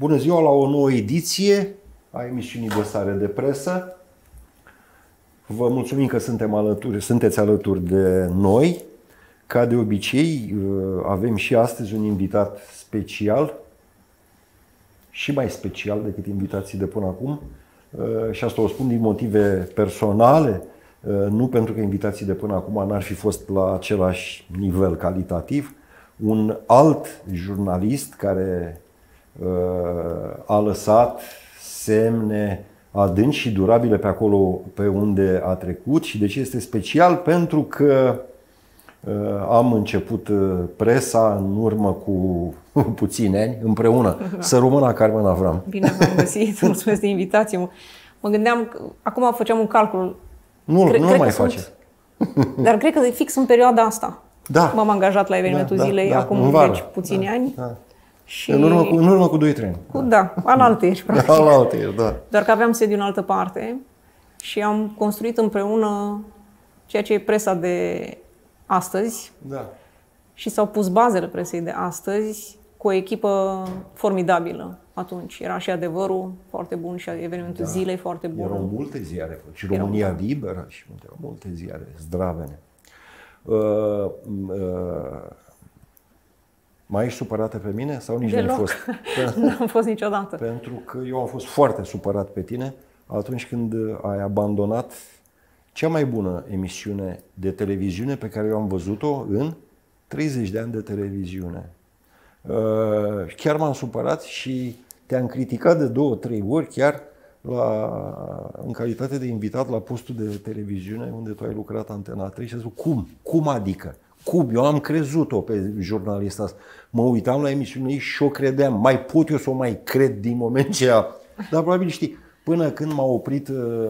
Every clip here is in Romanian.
Bună ziua la o nouă ediție a emisiunii de Stare de Presă. Vă mulțumim că sunteți alături de noi. Ca de obicei, avem și astăzi un invitat special și mai special decât invitații de până acum. Și asta o spun din motive personale, nu pentru că invitații de până acum n-ar fi fost la același nivel calitativ. Un alt jurnalist care a lăsat semne adânci și durabile pe acolo pe unde a trecut. Și de ce este special? Pentru că am început presa în urmă cu puțini ani, împreună. Să rămână Carmen Avram. Bine v-am găsit, mulțumesc de invitație. Mă gândeam, acum făceam un calcul. Nu mai face. Dar cred că fix în perioada asta. Da. M-am angajat la evenimentul zilei acum puțini ani. Da. Și... În urmă cu 2-3 ani. Da, alaltăieri, practic. Alaltăieri, da. Doar că aveam sediu în altă parte și am construit împreună ceea ce e presa de astăzi. Da. Și s-au pus bazele presei de astăzi cu o echipă formidabilă. Atunci era și Adevărul foarte bun și evenimentul zilei foarte bun. Erau multe ziare. Și România Liberă și erau multe ziare zdravene. Mai ești supărată pe mine sau nici nu ai fost? Nu am fost niciodată. Pentru că eu am fost foarte supărat pe tine atunci când ai abandonat cea mai bună emisiune de televiziune pe care eu am văzut-o în 30 de ani de televiziune. Chiar m-am supărat și te-am criticat de 2-3 ori chiar în calitate de invitat la postul de televiziune unde tu ai lucrat Antena 3 și a zis, cum adică? Cum? Eu am crezut-o pe jurnalista asta. Mă uitam la emisiunea ei și o credeam. Mai pot eu să o mai cred din moment ce a... Dar probabil știi, până când m-a oprit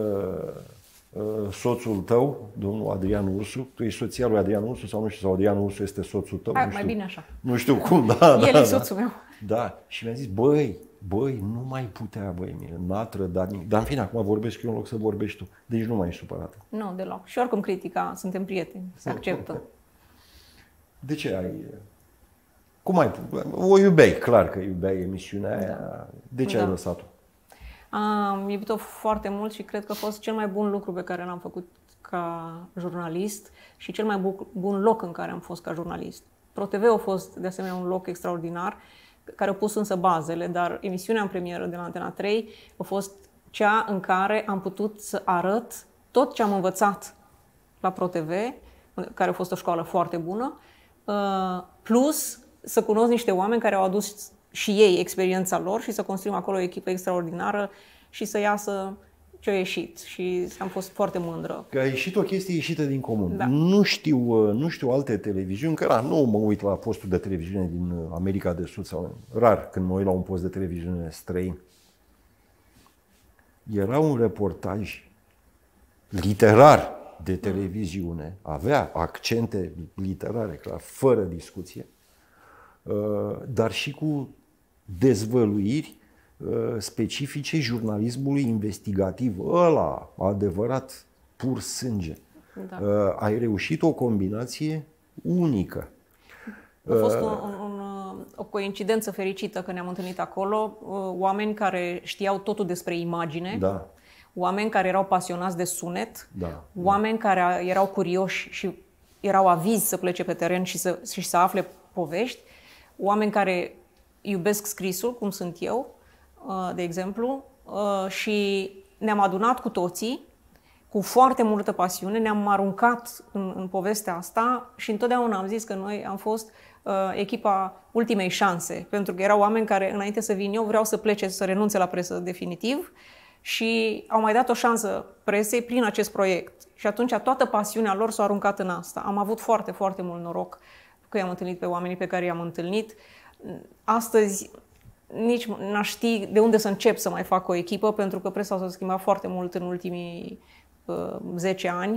soțul tău, domnul Adrian Ursu, tu ești soția lui Adrian Ursu sau nu știu, sau Adrian Ursu este soțul tău? Hai, mai bine așa. Nu știu cum, da. El e soțul meu. Da, și mi-a zis, băi, nu mai putea, Emile, n-a trădat nimic. Dar în fine, acum vorbesc eu în loc să vorbești tu. Deci nu mai ești supărată. Nu, deloc. Și oricum critica, suntem prieteni, se acceptă. De ce ai... Cum ai... O iubeai, clar că iubeai emisiunea aia. Da. De ce ai lăsat-o? Am iubit-o foarte mult și cred că a fost cel mai bun lucru pe care l-am făcut ca jurnalist și cel mai bun loc în care am fost ca jurnalist. ProTV a fost de asemenea un loc extraordinar, care a pus însă bazele, dar emisiunea în premieră de la Antena 3 a fost cea în care am putut să arăt tot ce am învățat la ProTV, care a fost o școală foarte bună, plus să cunosc niște oameni care au adus și ei experiența lor și să construim acolo o echipă extraordinară și să iasă ce a ieșit. Și am fost foarte mândră. Că a ieșit o chestie ieșită din comun. Da. Nu știu alte televiziuni, că nu mă uit la postul de televiziune din America de Sud sau rar când mă uit la un post de televiziune străin. Era un reportaj literar de televiziune, avea accente literare, clar, fără discuție, dar și cu dezvăluiri specifice jurnalismului investigativ, ăla adevărat, pur sânge. Da. Ai reușit o combinație unică. A fost o coincidență fericită că ne-am întâlnit acolo, oameni care știau totul despre imagine, da. Oameni care erau pasionați de sunet, da. oameni care erau curioși și erau avizi să plece pe teren și să afle povești, oameni care iubesc scrisul, cum sunt eu, de exemplu, și ne-am adunat cu toții, cu foarte multă pasiune, ne-am aruncat în povestea asta și întotdeauna am zis că noi am fost echipa ultimei șanse, pentru că erau oameni care, înainte să vin eu, vreau să plece, să renunțe la presă definitiv și au mai dat o șansă presei prin acest proiect. Și atunci toată pasiunea lor s-a aruncat în asta. Am avut foarte, foarte mult noroc că i-am întâlnit pe oamenii pe care i-am întâlnit. Astăzi nici n-aș ști de unde să încep să mai fac o echipă, pentru că presa s-a schimbat foarte mult în ultimii 10 ani.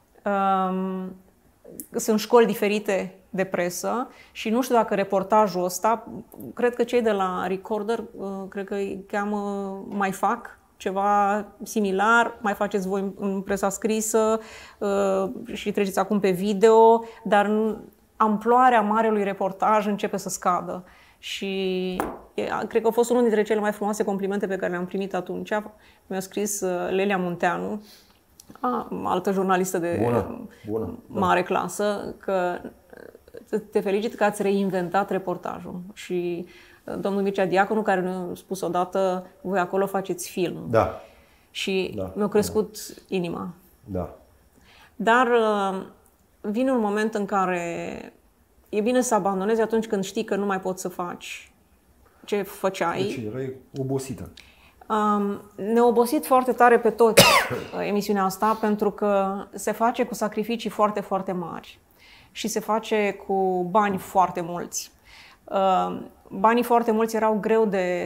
Sunt școli diferite de presă și nu știu dacă reportajul ăsta, cred că cei de la Recorder, cred că îi cheamă, mai fac ceva similar, mai faceți voi în presa scrisă și treceți acum pe video, dar amploarea marelui reportaj începe să scadă. Și cred că a fost unul dintre cele mai frumoase complimente pe care le-am primit atunci. Mi-a scris Lelia Munteanu, altă jurnalistă de mare clasă, că te felicit că ați reinventat reportajul. Și domnul Mircea Diaconu, care ne-a spus odată, voi acolo faceți film. Da. Și mi-a crescut inima. Da. Dar vine un moment în care e bine să abandonezi atunci când știi că nu mai poți să faci ce făceai. Deci erai obosită. Ne-a obosit foarte tare pe toți emisiunea asta, pentru că se face cu sacrificii foarte, foarte mari și se face cu bani foarte mulți. Banii foarte mulți erau greu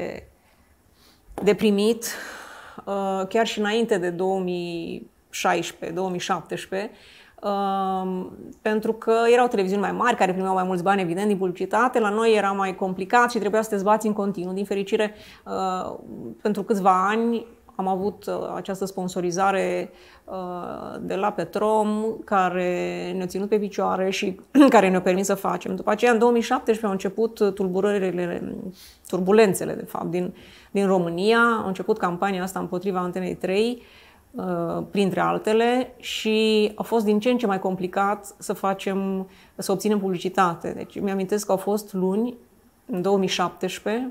de primit, chiar și înainte de 2016-2017, pentru că erau televiziuni mai mari care primeau mai mulți bani, evident, din publicitate. La noi era mai complicat și trebuia să te zbați în continuu. Din fericire, pentru câțiva ani am avut această sponsorizare de la Petrom, care ne-a ținut pe picioare și care ne-a permis să facem. După aceea, în 2017, au început turbulențele, de fapt, din România. A început campania asta împotriva Antenei 3, printre altele, și a fost din ce în ce mai complicat să obținem publicitate. Deci mi-amintesc că au fost luni, în 2017,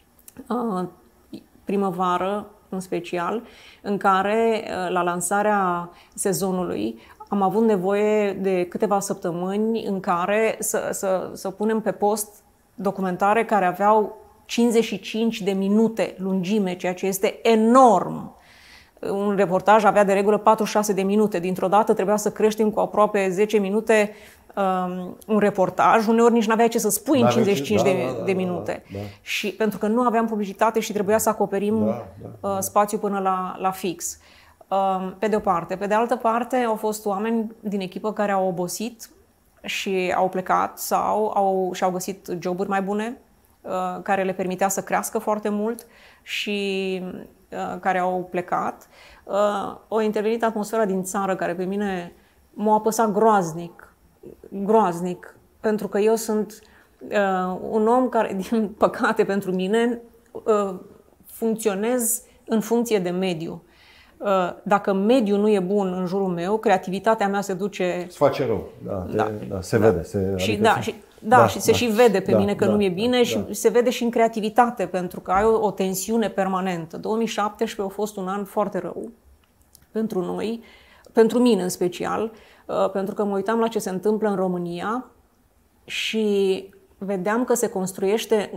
primăvară în special, în care, la lansarea sezonului, am avut nevoie de câteva săptămâni în care să punem pe post documentare care aveau 55 de minute lungime, ceea ce este enorm. Un reportaj avea de regulă 46 de minute. Dintr-o dată trebuia să creștem cu aproape 10 minute un reportaj. Uneori nici n-aveai ce să spui în 55 de minute. Da. Și pentru că nu aveam publicitate și trebuia să acoperim spațiul până la fix. Pe de o parte. Pe de altă parte, au fost oameni din echipă care au obosit și au plecat sau și-au găsit joburi mai bune, care le permitea să crească foarte mult și care au plecat. A intervenit atmosfera din țară, care pe mine m-a apăsat groaznic, pentru că eu sunt un om care, din păcate pentru mine, funcționez în funcție de mediu. Dacă mediul nu e bun în jurul meu, creativitatea mea se duce... Se face rău, se vede. Și se și vede pe mine că nu e bine și se vede și în creativitate, pentru că ai o tensiune permanentă. 2017 a fost un an foarte rău pentru noi, pentru mine în special, pentru că mă uitam la ce se întâmplă în România și vedeam că se construiește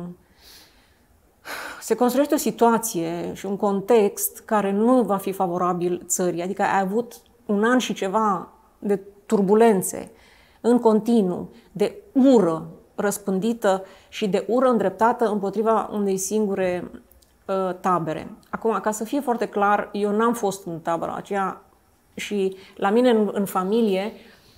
o situație și un context care nu va fi favorabil țării. Adică ai avut un an și ceva de turbulențe în continuu, de ură răspândită și de ură îndreptată împotriva unei singure tabere. Acum, ca să fie foarte clar, eu n-am fost în tabăra aceea și la mine în familie,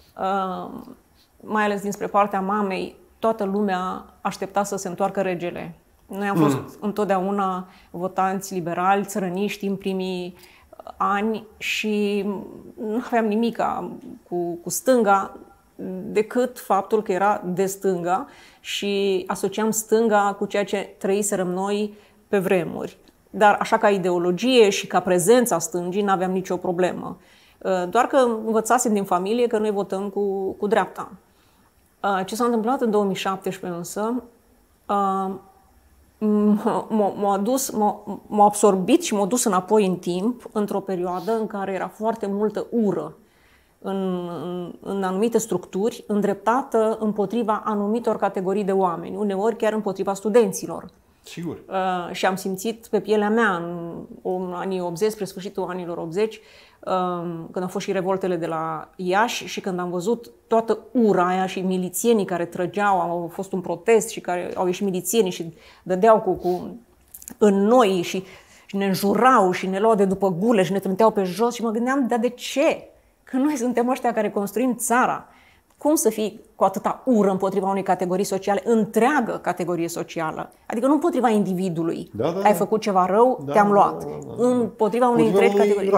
mai ales dinspre partea mamei, toată lumea aștepta să se întoarcă regele. Noi am fost întotdeauna votanți liberali, țărăniști în primii ani și nu aveam nimic cu stânga, decât faptul că era de stânga și asociam stânga cu ceea ce trăiserăm noi pe vremuri. Dar așa ca ideologie și ca prezența stângii n-aveam nicio problemă. Doar că învățasem din familie că noi votăm cu dreapta. Ce s-a întâmplat în 2017 însă m-a absorbit și m-a dus înapoi în timp, într-o perioadă în care era foarte multă ură în anumite structuri, îndreptată împotriva anumitor categorii de oameni, uneori chiar împotriva studenților. Sigur. Și am simțit pe pielea mea în anii 80, spre sfârșitul anilor 80, când au fost și revoltele de la Iași și când am văzut toată ura aia și milițienii care trăgeau, au fost un protest și care au ieșit milițienii și dădeau în noi și ne înjurau și ne luau de după gule și ne trimiteau pe jos și mă gândeam, dar de ce? Că noi suntem ăștia care construim țara. Cum să fii cu atâta ură împotriva unei categorii sociale, întreagă categorie socială? Adică nu împotriva individului. Ai făcut ceva rău, te-am luat. Împotriva unei întregi categorii.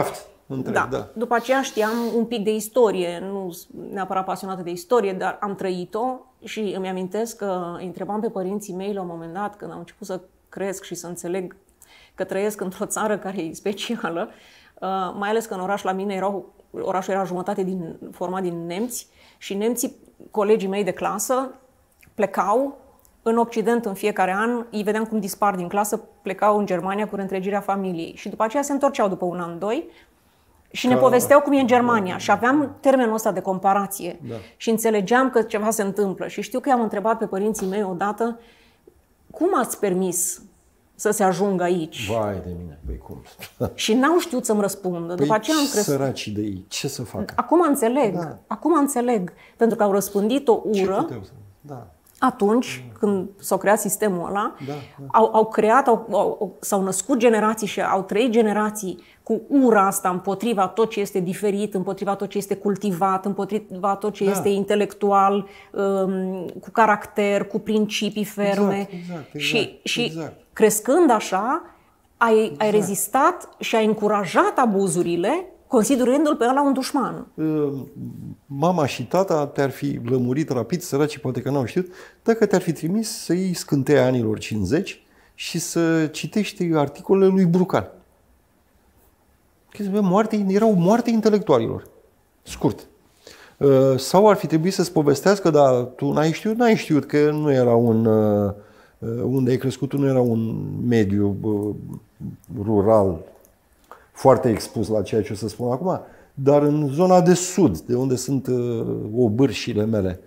După aceea știam un pic de istorie, nu neapărat pasionată de istorie, dar am trăit-o și îmi amintesc că îi întrebam pe părinții mei la un moment dat, când au început să cresc și să înțeleg că trăiesc într-o țară care e specială, mai ales că în oraș la mine orașul era jumătate format din nemți și nemții, colegii mei de clasă, plecau în Occident în fiecare an, îi vedeam cum dispar din clasă, plecau în Germania cu reîntregirea familiei și după aceea se întorceau după un an, doi și ne povesteau cum e în Germania și aveam termenul ăsta de comparație și înțelegeam că ceva se întâmplă și știu că i-am întrebat pe părinții mei odată cum ați permis să se ajungă aici? Vai de mine, păi cum? Și n-au știut să-mi răspundă. După aceea am crescut. Săracii de ei, ce să facă? Acum înțeleg, acum înțeleg, pentru că au răspândit o ură. Atunci, când s-a creat sistemul ăla, au creat, s-au născut generații și au trăit generații cu ura asta împotriva tot ce este diferit, împotriva tot ce este cultivat, împotriva tot ce este intelectual, cu caracter, cu principii ferme. Exact. Crescând așa, ai rezistat și ai încurajat abuzurile, considerându-l pe ăla un dușman. Mama și tata te-ar fi lămurit rapid, săracii poate că n-au știut, dacă te-ar fi trimis să iei Scânteia anilor 50 și să citești articolele lui Brucan. Erau moarte intelectualilor. Scurt. Sau ar fi trebuit să-ți povestească, dar tu n-ai știut că nu era unde ai crescut, tu nu era un mediu rural foarte expus la ceea ce o să spun acum, dar în zona de sud, de unde sunt obârșile mele.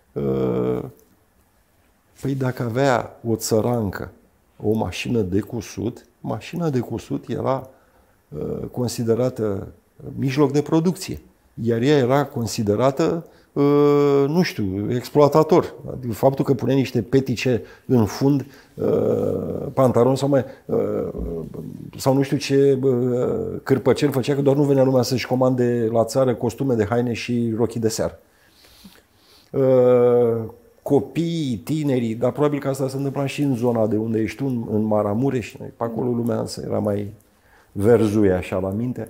Păi dacă avea o țărancă o mașină de cusut, mașina de cusut era considerată mijloc de producție, iar ea era considerată, nu știu, exploatator. Faptul că punea niște petice în fund, pantaloni sau nu știu ce cârpăcel făcea, că doar nu venea lumea să-și comande la țară costume de haine și rochii de seară. Copiii, tinerii, dar probabil că asta se întâmpla și în zona de unde ești tu, în Maramureș, pe acolo lumea era mai verzuie așa la minte.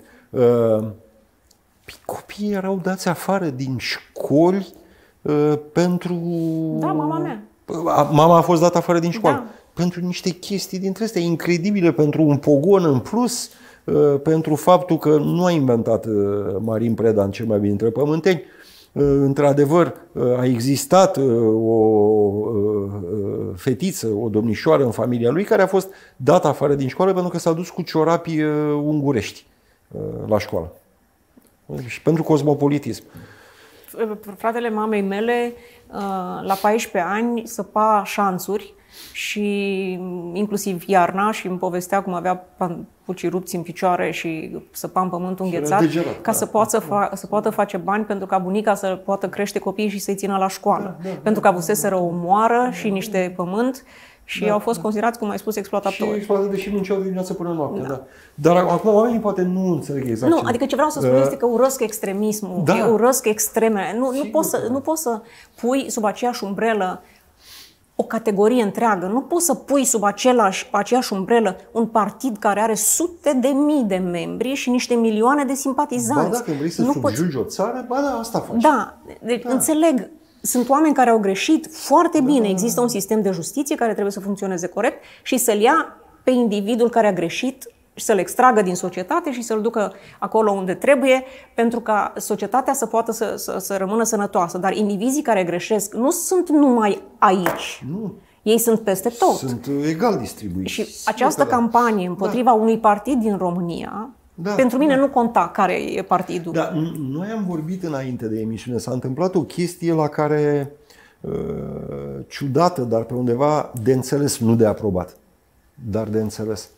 Copiii erau dați afară din școli pentru... Da, mama mea. Mama a fost dată afară din școală. Da. Pentru niște chestii dintre astea incredibile, pentru un pogon în plus, pentru faptul că nu a inventat Marin Preda în cel mai bine dintre pământeni. Într-adevăr, a existat o fetiță, o domnișoară în familia lui, care a fost dată afară din școală pentru că s-a dus cu ciorapii ungurești la școală. Și pentru cosmopolitism. Fratele mamei mele, la 14 ani, săpa șanțuri și inclusiv iarna și îmi povestea cum avea pucii rupți în picioare și săpa în pământul înghețat ca să poată face bani pentru ca bunica să poată crește copiii și să-i țină la școală. Pentru că avuseseră o moară și niște pământ și au fost considerați, cum ai spus, exploatatori. Și exploatatori și munceau de dimineață până noapte. Da. Dar acum oamenii poate nu înțeleg exact. Nu, adică ce vreau să spun este că urăsc extremismul, urăsc extremele. Nu poți să pui sub aceeași umbrelă o categorie întreagă. Nu poți să pui sub aceeași umbrelă un partid care are sute de mii de membri și niște milioane de simpatizanți. Ba, dacă vrei să subjugi o țară, ba da, asta faci. Da, deci înțeleg. Sunt oameni care au greșit foarte bine. Există un sistem de justiție care trebuie să funcționeze corect și să-l ia pe individul care a greșit și să-l extragă din societate și să-l ducă acolo unde trebuie pentru ca societatea să poată să rămână sănătoasă. Dar indivizii care greșesc nu sunt numai aici. Nu. Ei sunt peste tot. Sunt egal distribuiți. Și această campanie împotriva unui partid din România, pentru mine nu conta care e partidul. Da, noi am vorbit înainte de emisiune. S-a întâmplat o chestie la care ciudată, dar pe undeva de înțeles, nu de aprobat, dar de înțeles.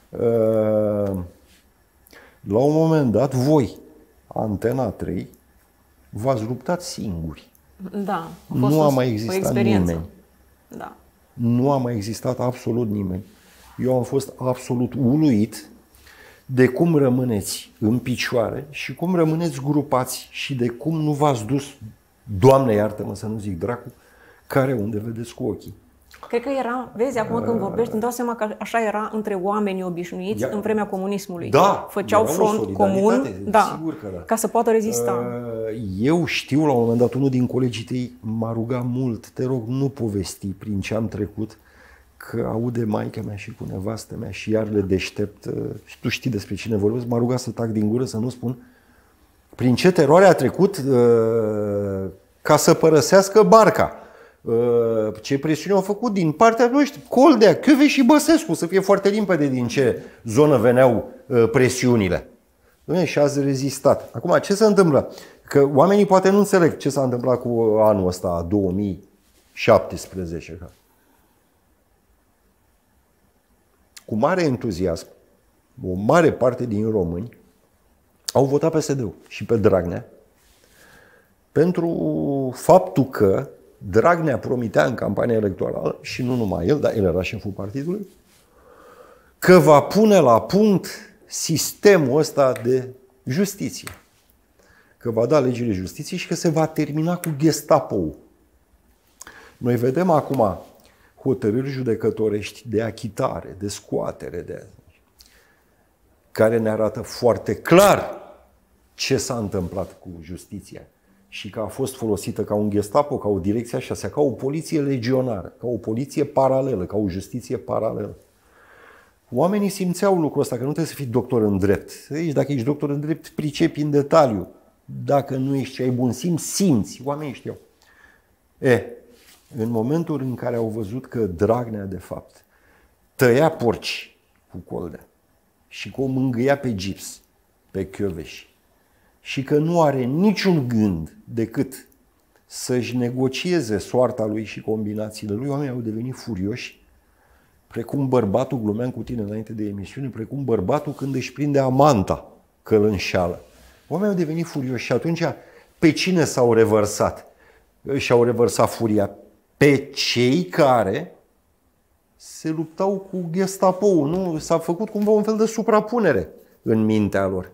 La un moment dat, voi, Antena 3, v-ați luptat singuri. Da. Nu a mai existat nimeni. Da. Nu a mai existat absolut nimeni. Eu am fost absolut uluit de cum rămâneți în picioare și cum rămâneți grupați și de cum nu v-ați dus, Doamne iartă-mă să nu zic dracu, care unde vedeți cu ochii. Cred că era, vezi, acum când vorbești, îmi dau seama că așa era între oamenii obișnuiți în vremea comunismului. Da, făceau front comun, sigur că da, ca să poată rezista. Eu știu, la un moment dat, unul din colegii tăi m-a rugat mult, te rog, nu povesti prin ce am trecut, că aude maica mea și cu nevastă mea și iar le deștept, și tu știi despre cine vorbesc, m-a rugat să tac din gură, să nu spun prin ce teroare a trecut ca să părăsească barca. Ce presiune au făcut din partea noastră, Coldea, Chiove și Băsescu, să fie foarte limpede din ce zonă veneau presiunile. Și ați rezistat. Acum, ce se întâmplă? Că oamenii poate nu înțeleg ce s-a întâmplat cu anul ăsta, 2017. Cu mare entuziasm, o mare parte din români au votat PSD-ul și pe Dragnea pentru faptul că Dragnea promitea în campania electorală, și nu numai el, dar el era șeful partidului, că va pune la punct sistemul ăsta de justiție. Că va da legile justiției și că se va termina cu Gestapo-ul. Noi vedem acum hotărâri judecătorești de achitare, de scoatere, care ne arată foarte clar ce s-a întâmplat cu justiția și că a fost folosită ca un Gestapo, ca o direcție așa, ca o poliție legionară, ca o poliție paralelă, ca o justiție paralelă. Oamenii simțeau lucrul ăsta, că nu trebuie să fii doctor în drept. Dacă ești doctor în drept, pricepi în detaliu. Dacă nu ești, ai bun simț, simți. Oamenii știau. În momentul în care au văzut că Dragnea, de fapt, tăia porci cu Coldea și că o mângâia pe gips, pe Chioveși, și că nu are niciun gând decât să-și negocieze soarta lui și combinațiile lui, oamenii au devenit furioși, precum bărbatul, glumeam cu tine înainte de emisiune, precum bărbatul când își prinde amanta că îl înșeală. Oamenii au devenit furioși și atunci pe cine s-au revărsat? Și-au revărsat furia pe cei care se luptau cu Gestapo-ul. Nu? S-a făcut cumva un fel de suprapunere în mintea lor.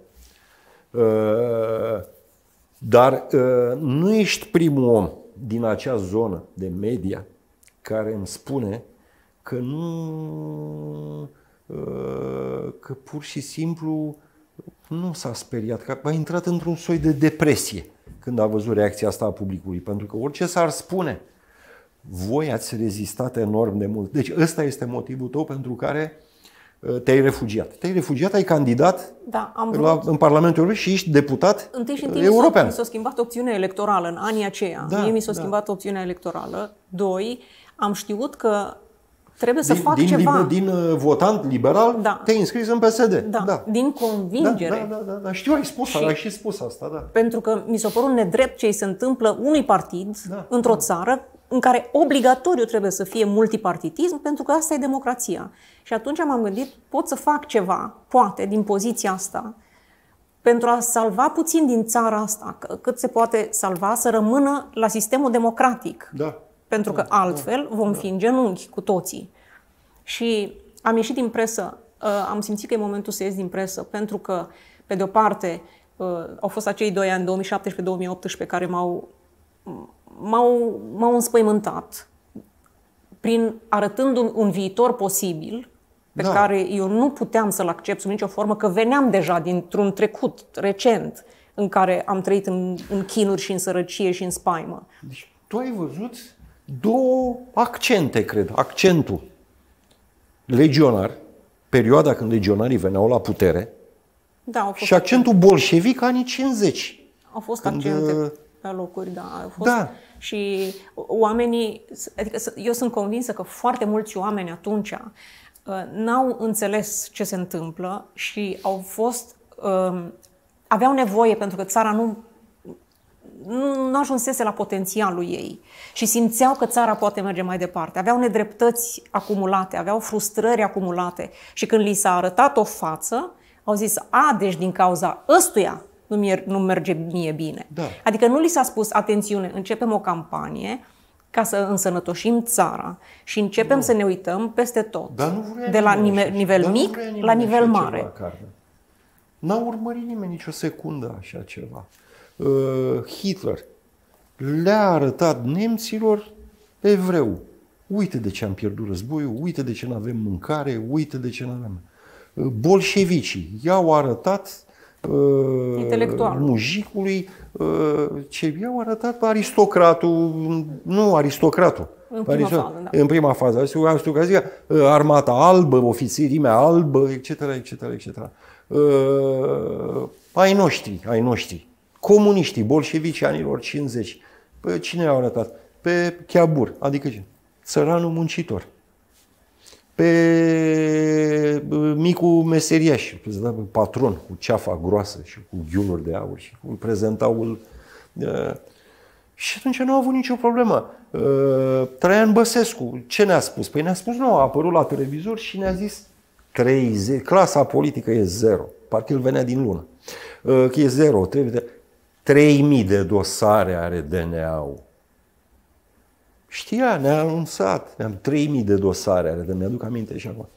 Dar nu ești primul om din acea zonă de media care îmi spune că nu, că pur și simplu nu s-a speriat, că a intrat într-un soi de depresie când a văzut reacția asta a publicului. Pentru că orice s-ar spune, voi ați rezistat enorm de mult. Deci ăsta este motivul tău pentru care te-ai refugiat. Te-ai refugiat, ai candidat în Parlamentul European și ești deputat european. Mi s-a schimbat opțiunea electorală în anii aceia. Mie mi s-a schimbat opțiunea electorală. 2, am știut că trebuie să fac ceva. Din votant liberal te-ai înscris în PSD. Din convingere. Da. Știu, ai și spus asta. Da. Pentru că mi s-a părut nedrept ce îi se întâmplă unui partid într-o țară în care obligatoriu trebuie să fie multipartitism, pentru că asta e democrația. Și atunci m-am gândit, pot să fac ceva, poate, din poziția asta, pentru a salva puțin din țara asta, cât se poate salva, să rămână la sistemul democratic. Pentru că altfel vom fi în genunchi cu toții. Și am ieșit din presă, am simțit că e momentul să ies din presă, pentru că, pe de o parte, au fost acei 2 ani, 2017-2018, care m-au înspăimântat, arătând un viitor posibil pe care eu nu puteam să-l accept sub nicio formă, că veneam deja dintr-un trecut recent în care am trăit în chinuri și în sărăcie și în spaimă. Deci tu ai văzut două accente, cred. Accentul legionar, perioada când legionarii veneau la putere, și accentul bolșevic, anii 50. Au fost accente pe locuri, au fost. Și oamenii, adică eu sunt convinsă că foarte mulți oameni atunci n-au înțeles ce se întâmplă și aveau nevoie, pentru că țara nu ajunsese la potențialul ei și simțeau că țara poate merge mai departe. Aveau nedreptăți acumulate, aveau frustrări acumulate și când li s-a arătat o față, au zis, deci din cauza ăstuia nu merge mie bine. Adică nu li s-a spus, atențiune, începem o campanie ca să însănătoșim țara și începem să ne uităm peste tot. De la nivel mic la nivel mare. N-a urmărit nimeni nicio secundă așa ceva. Hitler le-a arătat nemților evreu. Uite de ce am pierdut războiul, uite de ce nu avem mâncare, uite de ce nu avem. Bolșevicii i-au arătat mujicului ce i-au arătat aristocratul, nu aristocratul. În prima fază. Aristocrația, armata albă, ofițerimea albă, etc., etc., etc. Ai noștri, comuniștii, bolșevicii anilor 50. Pe cine i-au arătat? Pe Chiabur, adică ce? Țăranul muncitor. Pe micul meseriaș, patron cu ceafa groasă și cu ghiuluri de aur și îl prezentau. Și atunci nu au avut nicio problemă. Traian Băsescu, ce ne-a spus? Păi ne-a spus, nu, a apărut la televizor și ne-a zis 30, clasa politică e 0. Parcă el venea din lună. Că e 0, 3000 de dosare are DNA-ul. Știa, ne-a anunțat, ne-am 3000 de dosare are, mi-aduc aminte și acum.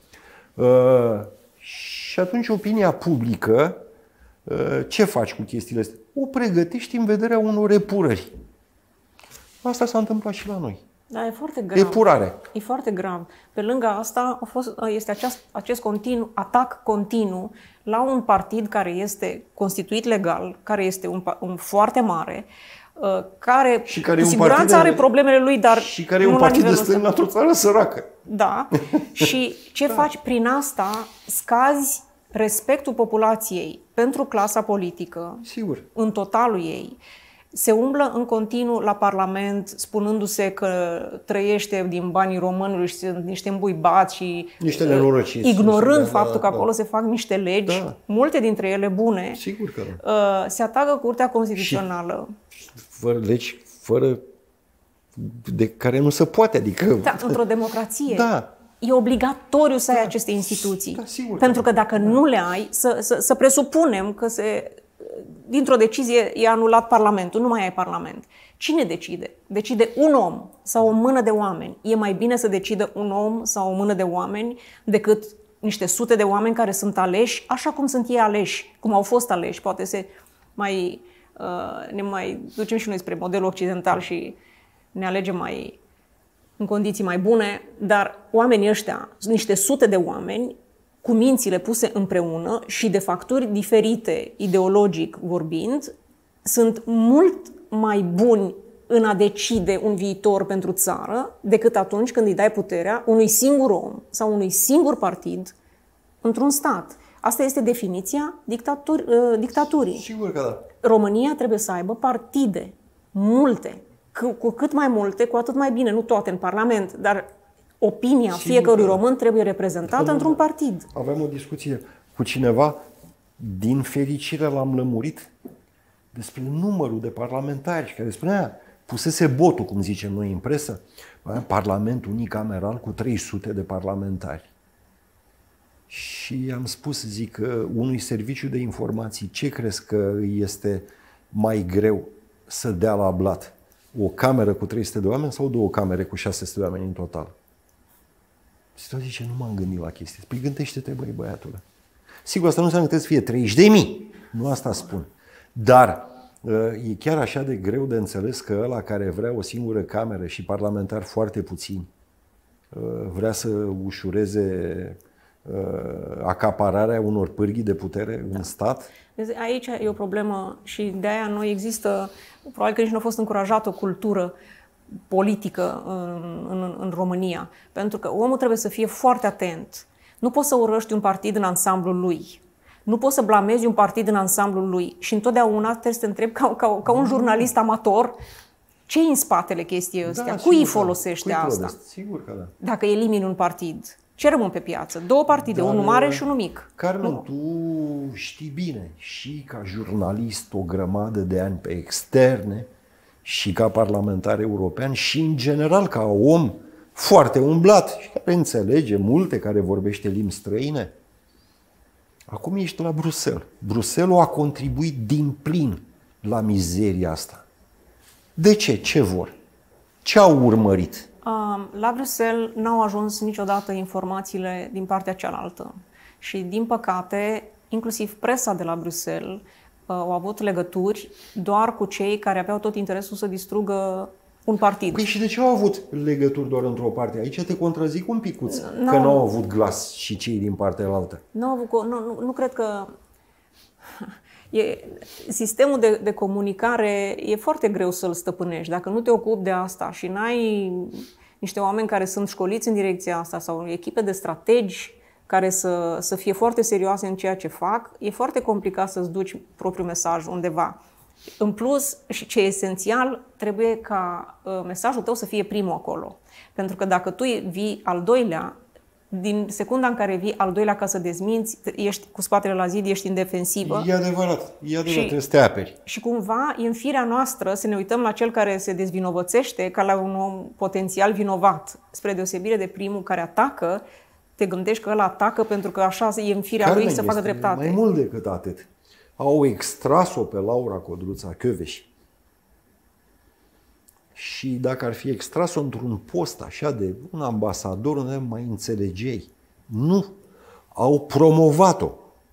Și atunci opinia publică, ce faci cu chestiile astea? O pregătești în vederea unor epurări. Asta s-a întâmplat și la noi. Da, e foarte grav. Epurare. E foarte grav. Pe lângă asta este acest atac continuu la un partid care este constituit legal, care este un foarte mare, care cu siguranță are problemele lui, dar și care e un partid de stânga într-o țară săracă. Da. Și ce faci prin asta? Scazi respectul populației pentru clasa politică, sigur, în totalul ei. Se umblă în continuu la Parlament spunându-se că trăiește din banii românilor și sunt niște îmbuibați și niște nenorociți, ignorând faptul că acolo se fac niște legi, multe dintre ele bune. Sigur că da. Se atacă Curtea Constituțională. Și fără legi, fără de care nu se poate, adică... Da, într-o democrație. Da. E obligatoriu să ai aceste instituții. Da, sigur pentru că dacă nu le ai, să presupunem că dintr-o decizie e anulat Parlamentul, nu mai ai Parlament. Cine decide? Decide un om sau o mână de oameni. E mai bine să decidă un om sau o mână de oameni decât niște sute de oameni care sunt aleși așa cum sunt ei aleși, cum au fost aleși. Poate ne mai ducem și noi spre modelul occidental și ne alegem în condiții mai bune, dar oamenii ăștia, niște sute de oameni, cu mințile puse împreună și de facturi diferite, ideologic vorbind, sunt mult mai buni în a decide un viitor pentru țară decât atunci când îi dai puterea unui singur om sau unui singur partid într-un stat. Asta este definiția dictaturii. Sigur că da. România trebuie să aibă partide, multe. Cu cât mai multe, cu atât mai bine. Nu toate în Parlament, dar opinia fiecărui român trebuie reprezentată într-un partid. Aveam o discuție cu cineva, din fericire l-am lămurit despre numărul de parlamentari care spunea, pusese botul, cum zicem noi în presă, Parlament unicameral cu 300 de parlamentari. Și am spus, zic, unui serviciu de informații, ce crezi că este mai greu să dea la blat? O cameră cu 300 de oameni sau 2 camere cu 600 de oameni în total? Și tot zice, nu m-am gândit la chestii. Păi gândește-te, băiatule. Sigur, asta nu înseamnă că trebuie să fie 30.000. Nu asta spun. Dar e chiar așa de greu de înțeles că ăla care vrea o singură cameră și parlamentari foarte puțini vrea să ușureze acapararea unor pârghii de putere în stat? Aici e o problemă și de aia noi există, probabil că nici nu a fost încurajată o cultură politică în România. Pentru că omul trebuie să fie foarte atent. Nu poți să urăști un partid în ansamblul lui. Nu poți să blamezi un partid în ansamblul lui. Și întotdeauna trebuie să te întrebi ca un jurnalist amator ce e în spatele chestiei astea? Cui îi folosește asta? Sigur că da. Dacă elimini un partid, ce rămân pe piață? 2 partide, unul mare și unul mic. Carmen, tu știi bine, și ca jurnalist o grămadă de ani pe externe, și ca parlamentar european, și în general ca om foarte umblat și care înțelege multe, care vorbește limbi străine. Acum ești la Bruxelles. Bruxelles a contribuit din plin la mizeria asta. De ce? Ce vor? Ce au urmărit? La Bruxelles n-au ajuns niciodată informațiile din partea cealaltă. Și, din păcate, inclusiv presa de la Bruxelles au avut legături doar cu cei care aveau tot interesul să distrugă un partid. Păi și de ce au avut legături doar într-o parte? Aici te contrazic un picuț, că n-au avut glas și cei din partea altă. Nu cred că... Sistemul de comunicare e foarte greu să-l stăpânești. Dacă nu te ocupi de asta și n-ai niște oameni care sunt școliți în direcția asta sau echipe de strategi care să fie foarte serioase în ceea ce fac, e foarte complicat să-ți duci propriul mesaj undeva. În plus, și ce e esențial, trebuie ca mesajul tău să fie primul acolo. Pentru că dacă tu vii al doilea, din secunda în care vii al doilea ca să dezminți, ești cu spatele la zid, ești în defensivă. E adevărat, trebuie să te aperi. Și cumva e în firea noastră să ne uităm la cel care se dezvinovățește ca la un om potențial vinovat, spre deosebire de primul care atacă, te gândești că ăla atacă pentru că așa e în firea lui să facă dreptate. Mai mult decât atât. Au extras-o pe Laura Codruța Kövesi. Și dacă ar fi extras-o într-un post așa de un ambasador, nu mai înțelegeai. Nu. Au promovat-o.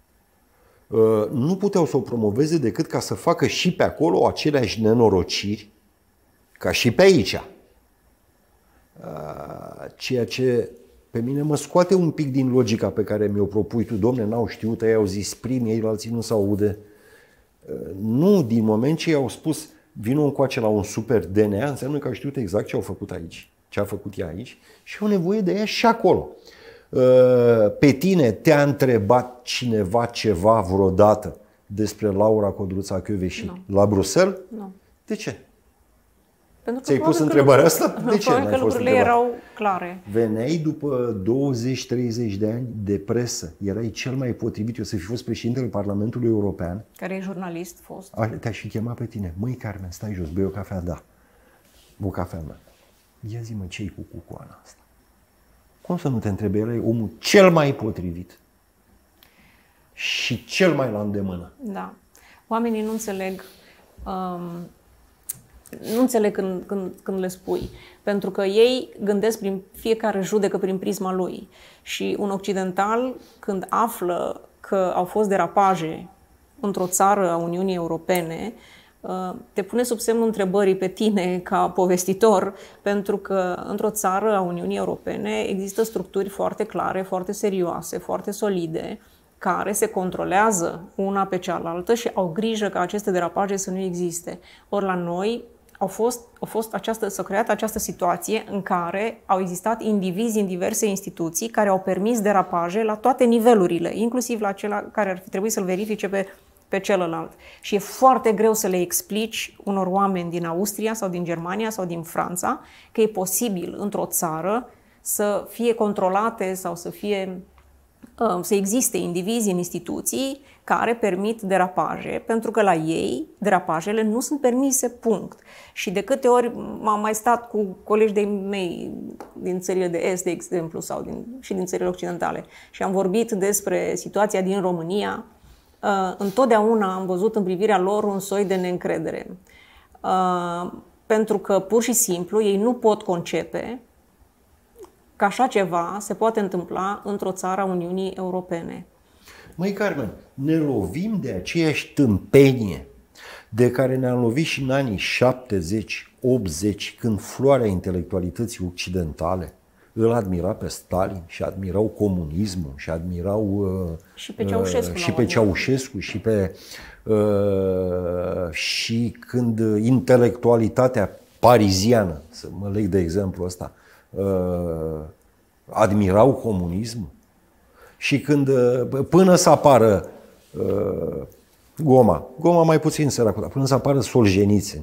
Nu puteau să o promoveze decât ca să facă și pe acolo aceleași nenorociri ca și pe aici. Ceea ce pe mine mă scoate un pic din logica pe care mi-o propui tu, domne, n-au știut, ei au zis primi, ei alții nu s-aude. Nu, din moment ce i-au spus vină încoace la un super DNA, înseamnă că au știut exact ce au făcut aici, ce a făcut ea aici și au nevoie de ea și acolo. Pe tine te-a întrebat cineva ceva vreodată despre Laura Codruța Kövesi la Bruxelles? Nu. De ce? Ți-ai pus întrebarea asta? De ce n-ai fost lucrurile erau clare. Veneai după 20-30 de ani de presă. Erai cel mai potrivit. Eu să fi fost președintele Parlamentului European. Care e jurnalist fost. Te-aș fi chemat pe tine. Măi, Carmen, stai jos, bei o cafea? Da. O cafea mea. Ia zi-mă, ce-i cu cucoana asta? Cum să nu te întrebi? Erai omul cel mai potrivit. Și cel mai la îndemână. Da. Oamenii nu înțeleg... Nu înțeleg când le spui, pentru că ei gândesc fiecare judecă prin prisma lui. Și un occidental, când află că au fost derapaje într-o țară a Uniunii Europene, te pune sub semnul întrebării pe tine ca povestitor, pentru că într-o țară a Uniunii Europene există structuri foarte clare, foarte serioase, foarte solide, care se controlează una pe cealaltă și au grijă ca aceste derapaje să nu existe. Ori la noi s-a creat această situație în care au existat indivizi în diverse instituții care au permis derapaje la toate nivelurile, inclusiv la acela care ar fi trebuit să-l verifice pe celălalt. Și e foarte greu să le explici unor oameni din Austria sau din Germania sau din Franța că e posibil într-o țară să fie controlate sau să existe indivizi în instituții care permit derapaje, pentru că la ei derapajele nu sunt permise, punct. Și de câte ori m-am mai stat cu colegi de mei din țările de est, de exemplu, sau și din țările occidentale, și am vorbit despre situația din România, întotdeauna am văzut în privirea lor un soi de neîncredere. Pentru că, pur și simplu, ei nu pot concepe că așa ceva se poate întâmpla într-o țară a Uniunii Europene. Măi, Carmen, ne lovim de aceeași tâmpenie de care ne-am lovit și în anii 70-80, când floarea intelectualității occidentale îl admira pe Stalin și admirau comunismul și admirau și pe Ceaușescu, și când intelectualitatea pariziană, să mă leg de exemplu ăsta, admirau comunismul și când până să apară Goma mai puțin săracul, dar până să apară Solzhenitsyn,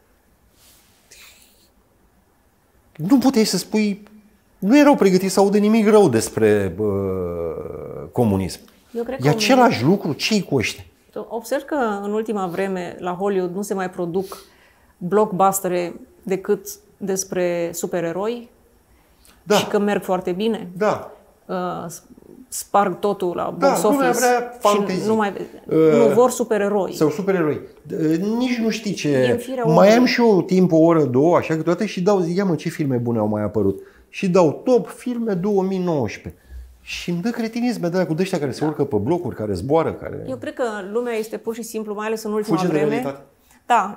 nu puteai să spui, nu erau pregătiți să audă nimic rău despre comunism. E același lucru, ce-i cu ăștia? Observ că în ultima vreme la Hollywood nu se mai produc blockbustere decât despre supereroi, da, și că merg foarte bine. Da. Sparg totul la box office vrea fantezii. Nu vor supereroi. Sau supereroi. Nici nu știi ce... Mai am și eu timp, o oră, două, așa câteodată și dau, zic, ia mă, ce filme bune au mai apărut. Și dau top filme 2019. Și îmi dă cretinisme de cu ăștia care se urcă pe blocuri, care zboară, care... Eu cred că lumea este pur și simplu, mai ales în ultima vreme, Da,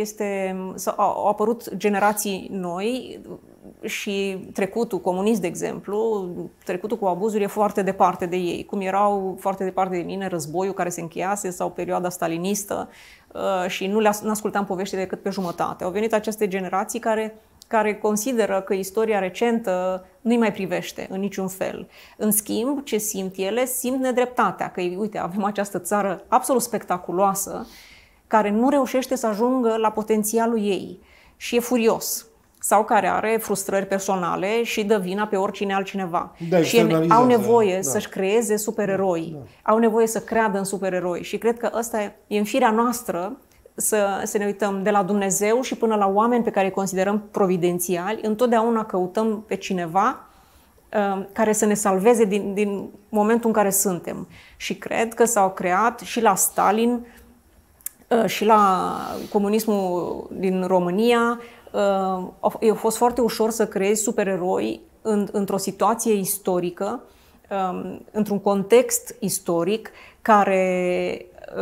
au apărut generații noi și trecutul comunist, de exemplu, trecutul cu abuzuri e foarte departe de ei, cum erau foarte departe de mine războiul care se încheiase sau perioada stalinistă și nu ascultam poveștile decât pe jumătate. Au venit aceste generații care consideră că istoria recentă nu-i mai privește în niciun fel. În schimb, ce simt ele? Simt nedreptatea, că, uite, avem această țară absolut spectaculoasă, care nu reușește să ajungă la potențialul ei și e furios. Sau care are frustrări personale și dă vina pe oricine altcineva. Da, și au nevoie să-și creeze supereroi. Da. Au nevoie să creadă în supereroi. Și cred că ăsta e în firea noastră să ne uităm de la Dumnezeu și până la oameni pe care îi considerăm providențiali. Întotdeauna căutăm pe cineva care să ne salveze din momentul în care suntem. Și cred că s-au creat și la Stalin și la comunismul din România. A fost foarte ușor să creezi supereroi într-o situație istorică, într-un context istoric care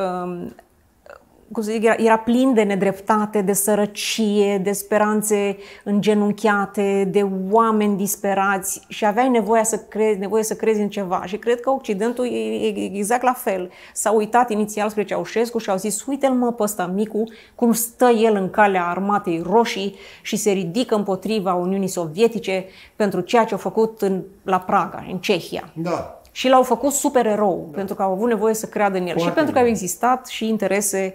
cum să zic, era plin de nedreptate, de sărăcie, de speranțe îngenunchiate, de oameni disperați și aveai nevoie să crezi în ceva. Și cred că Occidentul e exact la fel. S-au uitat inițial spre Ceaușescu și au zis, uite-l mă pe ăsta micu, cum stă el în calea armatei roșii și se ridică împotriva Uniunii Sovietice pentru ceea ce a făcut la Praga, în Cehia. Da. Și l-au făcut supererou, pentru că au avut nevoie să creadă în el. Foarte și pentru că au existat și interese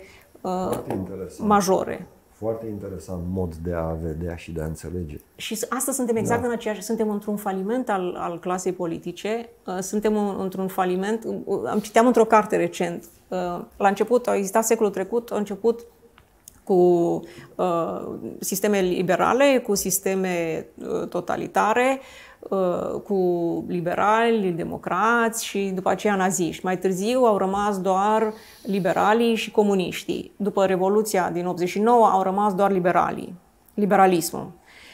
majore. Foarte interesant mod de a vedea și de a înțelege. Și astăzi suntem exact în aceeași, suntem într-un faliment al clasei politice, suntem într-un faliment, citeam într-o carte recent, la început, a existat secolul trecut, a început cu sisteme liberale, cu sisteme totalitare, cu liberali, democrați și după aceea naziști. Mai târziu au rămas doar liberalii și comuniștii. După Revoluția din 89 au rămas doar liberalismul.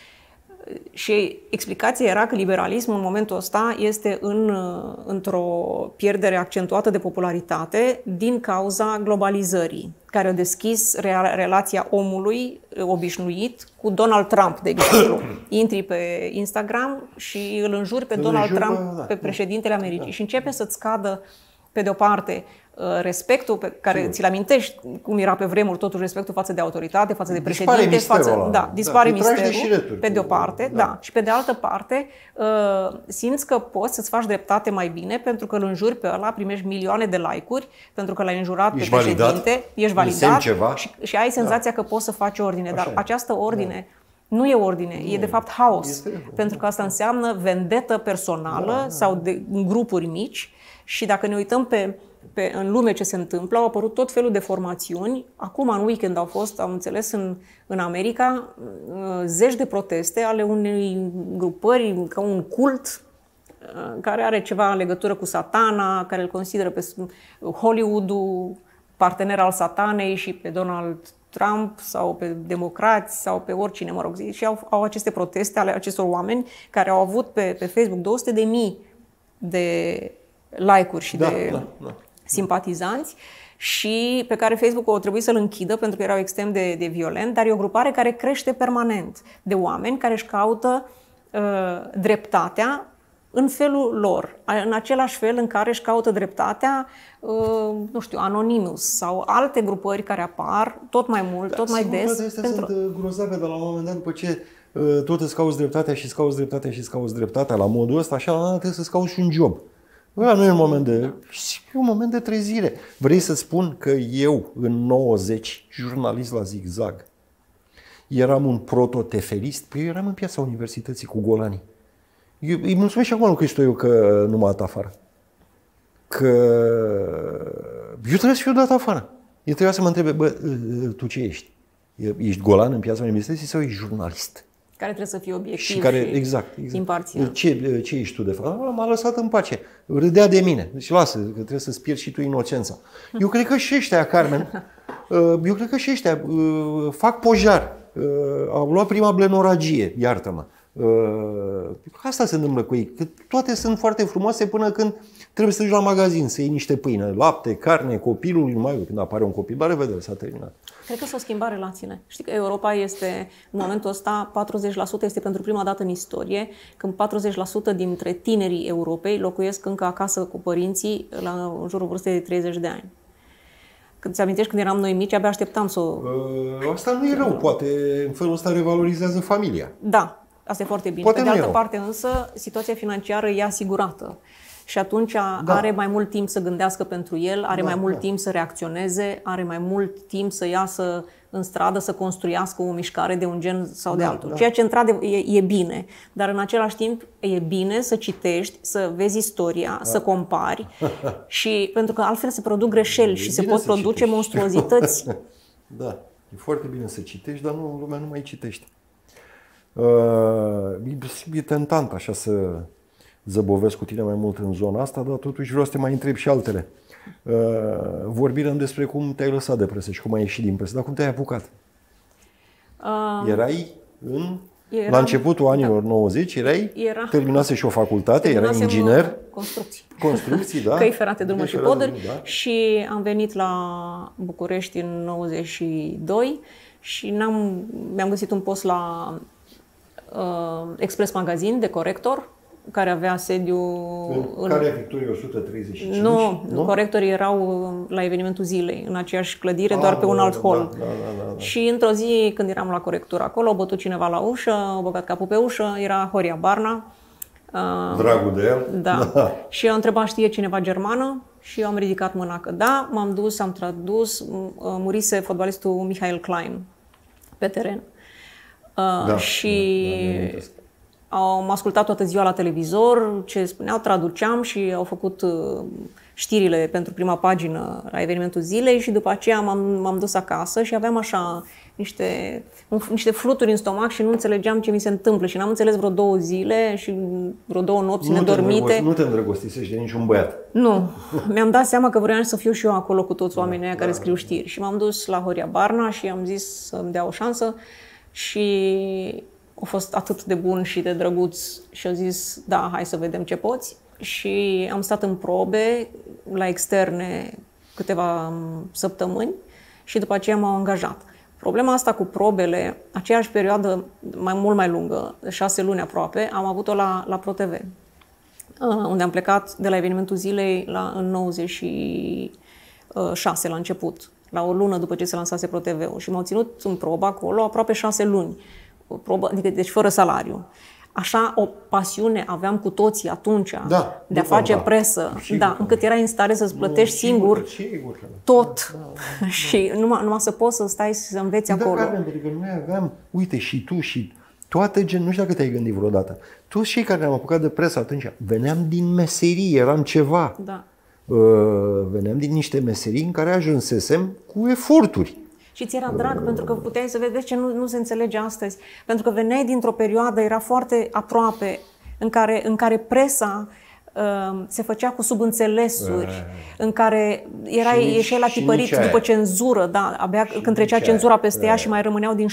Și explicația era că liberalismul în momentul ăsta este într-o pierdere accentuată de popularitate din cauza globalizării, care a deschis relația omului obișnuit cu Donald Trump, de exemplu. Intri pe Instagram și îl înjuri pe Donald Trump, pe președintele Americii și începe să-ți scadă, pe de o parte, respectul pe care ți-l amintești, cum era pe vremuri, totuși respectul față de autoritate, față de președinte, dispare misterul, pe de o parte, și pe de altă parte, simți că poți să-ți faci dreptate mai bine pentru că îl înjuri pe ăla, primești milioane de like-uri, pentru că l-ai înjurat pe președinte, ești validat și ai senzația că poți să faci ordine, dar această ordine nu e ordine, e de fapt haos, pentru că asta înseamnă vendetă personală sau de grupuri mici. Și dacă ne uităm în lume ce se întâmplă, au apărut tot felul de formațiuni. Acum, în weekend, am înțeles, în America, zeci de proteste ale unei grupări, ca un cult, care are ceva în legătură cu Satana, care îl consideră pe Hollywood-ul partener al Satanei și pe Donald Trump sau pe democrați sau pe oricine, mă rog, și au aceste proteste ale acestor oameni care au avut pe Facebook 200.000 de like-uri și de simpatizanți și pe care Facebook a trebuit să-l închidă pentru că erau extrem de violent, dar e o grupare care crește permanent de oameni care își caută dreptatea în felul lor, în același fel în care își caută dreptatea, nu știu, Anonymous sau alte grupări care apar tot mai mult, tot mai des. Sunt grozave, dar la un moment dat, după ce tot îți cauți dreptatea și îți cauți dreptatea și îți cauți dreptatea la modul ăsta, așa la un moment dat trebuie să-ți cauți și un job. Nu e un moment de trezire. Vrei să spun că eu, în 90, jurnalist la Zigzag, eram un prototeferist? Păi eu eram în piața universității cu golanii. Eu îi mulțumesc și acum lui Cristoiu că nu m-a dat afară. Că eu trebuie să fiu dat afară. El trebuia să mă întrebe, tu ce ești? Ești golan în piața universității sau ești jurnalist? Care trebuie să fie obiectiv și care, exact. imparțial. Ce ești tu de fapt? M-a lăsat în pace. Râdea de mine. Deci lasă, că trebuie să-ți pierzi și tu inocența. Eu cred că și ăștia, Carmen, fac pojar. Au luat prima blenoragie, iartă-mă. Asta se întâmplă cu ei. Că toate sunt foarte frumoase până când trebuie să duci la magazin, să iei niște pâine, lapte, carne, copilul, numai când apare un copil, la revedere, s-a terminat. Cred că s-au schimbat relațiile. Știi că Europa este, în momentul ăsta, 40% este pentru prima dată în istorie, când 40% dintre tinerii Europei locuiesc încă acasă cu părinții în jurul vârstei de 30 de ani. Când ți amintești când eram noi mici, abia așteptam să o... Asta nu e rău, poate în felul ăsta revalorizează familia. Da, asta e foarte bine. Poate pe de altă parte însă, situația financiară e asigurată. Și atunci are mai mult timp să gândească pentru el, are mai mult timp să reacționeze, are mai mult timp să iasă în stradă, să construiască o mișcare de un gen sau de altul. Ceea ce într-adevăr e bine, dar în același timp e bine să citești, să vezi istoria, să compari și pentru că altfel se produc greșeli și se pot produce monstruozități. Da, e foarte bine să citești, dar lumea nu mai citește. E tentant așa să zăbovesc cu tine mai mult în zona asta, dar totuși vreau să te mai întreb și altele. Vorbim despre cum te-ai lăsat de presă și cum ai ieșit din presă, dar cum te-ai apucat? Erai la începutul anilor 90, terminase și o facultate, erai inginer. Construcții, da. Căi ferate, drumuri și poduri. Da. Și am venit la București în 92 și mi-am găsit un post la Express Magazine de corector, care avea sediu în Calea Victoriei 135. Nu, corectorii erau la evenimentul zilei, în aceeași clădire, doar pe un alt hol. Da. Și într-o zi, când eram la corectură acolo, a bătut cineva la ușă, a băgat capul pe ușă, era Horia Barna. Dragul de el. Da. Și a întrebat, știe cineva germană? Și eu am ridicat mâna că da, m-am dus, am tradus, murise fotbalistul Michael Klein pe teren. Am ascultat toată ziua la televizor ce spuneau, traduceam și au făcut știrile pentru prima pagină la evenimentul zilei și după aceea m-am dus acasă și aveam așa niște fluturi în stomac și nu înțelegeam ce mi se întâmplă și n-am înțeles vreo 2 zile și vreo 2 nopți nedormite. Nu te îndrăgostisești de niciun băiat. Nu. Mi-am dat seama că vreau să fiu și eu acolo cu toți oamenii aia care scriu știri și m-am dus la Horia Barna și am zis să-mi dea o șansă și a fost atât de bun și de drăguț și a zis, da, hai să vedem ce poți. Și am stat în probe la externe câteva săptămâni și după aceea m-au angajat. Problema asta cu probele, aceeași perioadă mult mai lungă, 6 luni aproape, am avut-o la ProTV, unde am plecat de la evenimentul zilei în 96 la început, la o lună după ce se lansase ProTV-ul și m-au ținut în probă acolo aproape 6 luni. Deci fără salariu. Așa o pasiune aveam cu toții atunci de a face presă, încât erai în stare să-ți plătești singur tot și numai să poți să stai să înveți acolo. Pentru că noi aveam, uite, și tu și toate nu știu dacă te-ai gândit vreodată, toți cei care ne-am apucat de presă atunci, veneam din meserie, eram ceva. Da. Veneam din niște meserii în care ajunsesem cu eforturi. Și ți era drag pentru că puteai să vezi ce nu se înțelege astăzi. Pentru că veneai dintr-o perioadă, era foarte aproape, în care presa se făcea cu subînțelesuri, în care ieșeai la tipărit după cenzură, abia când trecea cenzura peste ea și mai rămâneau din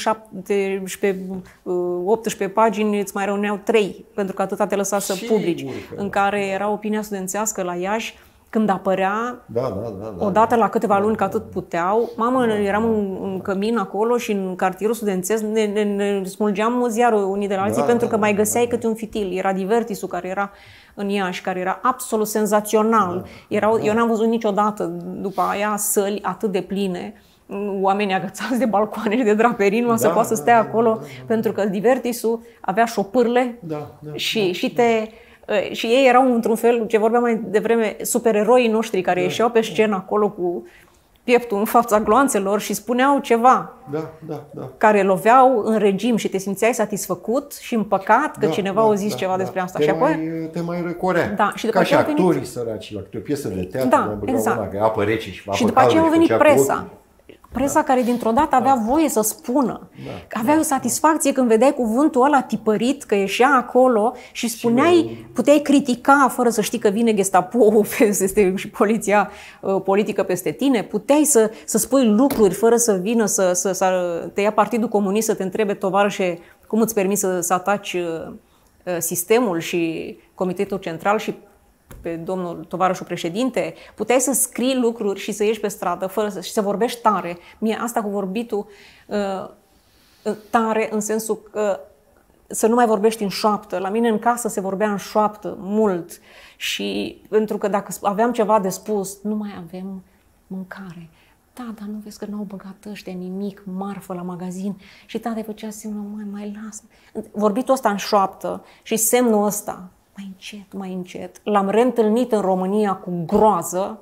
18 pagini, îți mai rămâneau 3, pentru că atâta te lăsa să publici, în care era opinia studențească la Iași, când apărea, odată la câteva luni, că atât puteau, eram în cămin acolo și în cartierul studențesc ne smulgeam ziarul unii de la alții pentru că mai găseai câte un fitil. Era Divertisul care era în Iași, care era absolut senzațional. Eu n-am văzut niciodată după aia săli atât de pline, oamenii agățați de balcoane și de draperii, numai să poată să stea acolo, pentru că Divertisul avea șopârle și ei erau într-un fel, ce vorbeam mai devreme, supereroii noștri care ieșeau pe scenă acolo cu pieptul în fața gloanțelor și spuneau ceva care loveau în regim și te simțeai satisfăcut și împăcat că cineva a zis ceva despre asta. Și apoi te mai răcorea. Și ca și actorii săraci, la câte o piesă de teatru, exact. Apă rece și apă și după aceea a venit presa. Presa care dintr-o dată avea voie să spună. Avea o satisfacție când vedeai cuvântul ăla tipărit, că ieșea acolo și spuneai, puteai critica fără să știi că vine Gestapo și poliția politică peste tine, puteai să spui lucruri fără să vină să te ia Partidul Comunist să te întrebe, tovarășe, cum îți permiți să ataci sistemul și Comitetul Central și pe domnul tovarășul președinte, puteai să scrii lucruri și să ieși pe stradă și să vorbești tare. Mie asta cu vorbitul tare în sensul că să nu mai vorbești în șoaptă. La mine în casă se vorbea în șoaptă mult și pentru că dacă aveam ceva de spus, nu mai avem mâncare. Da, dar nu vezi că n-au băgat ăștia nimic, marfă la magazin și tata îi făcea semnul, mai lasă. Vorbitul ăsta în șoaptă și semnul ăsta, mai încet, l-am reîntâlnit în România cu groază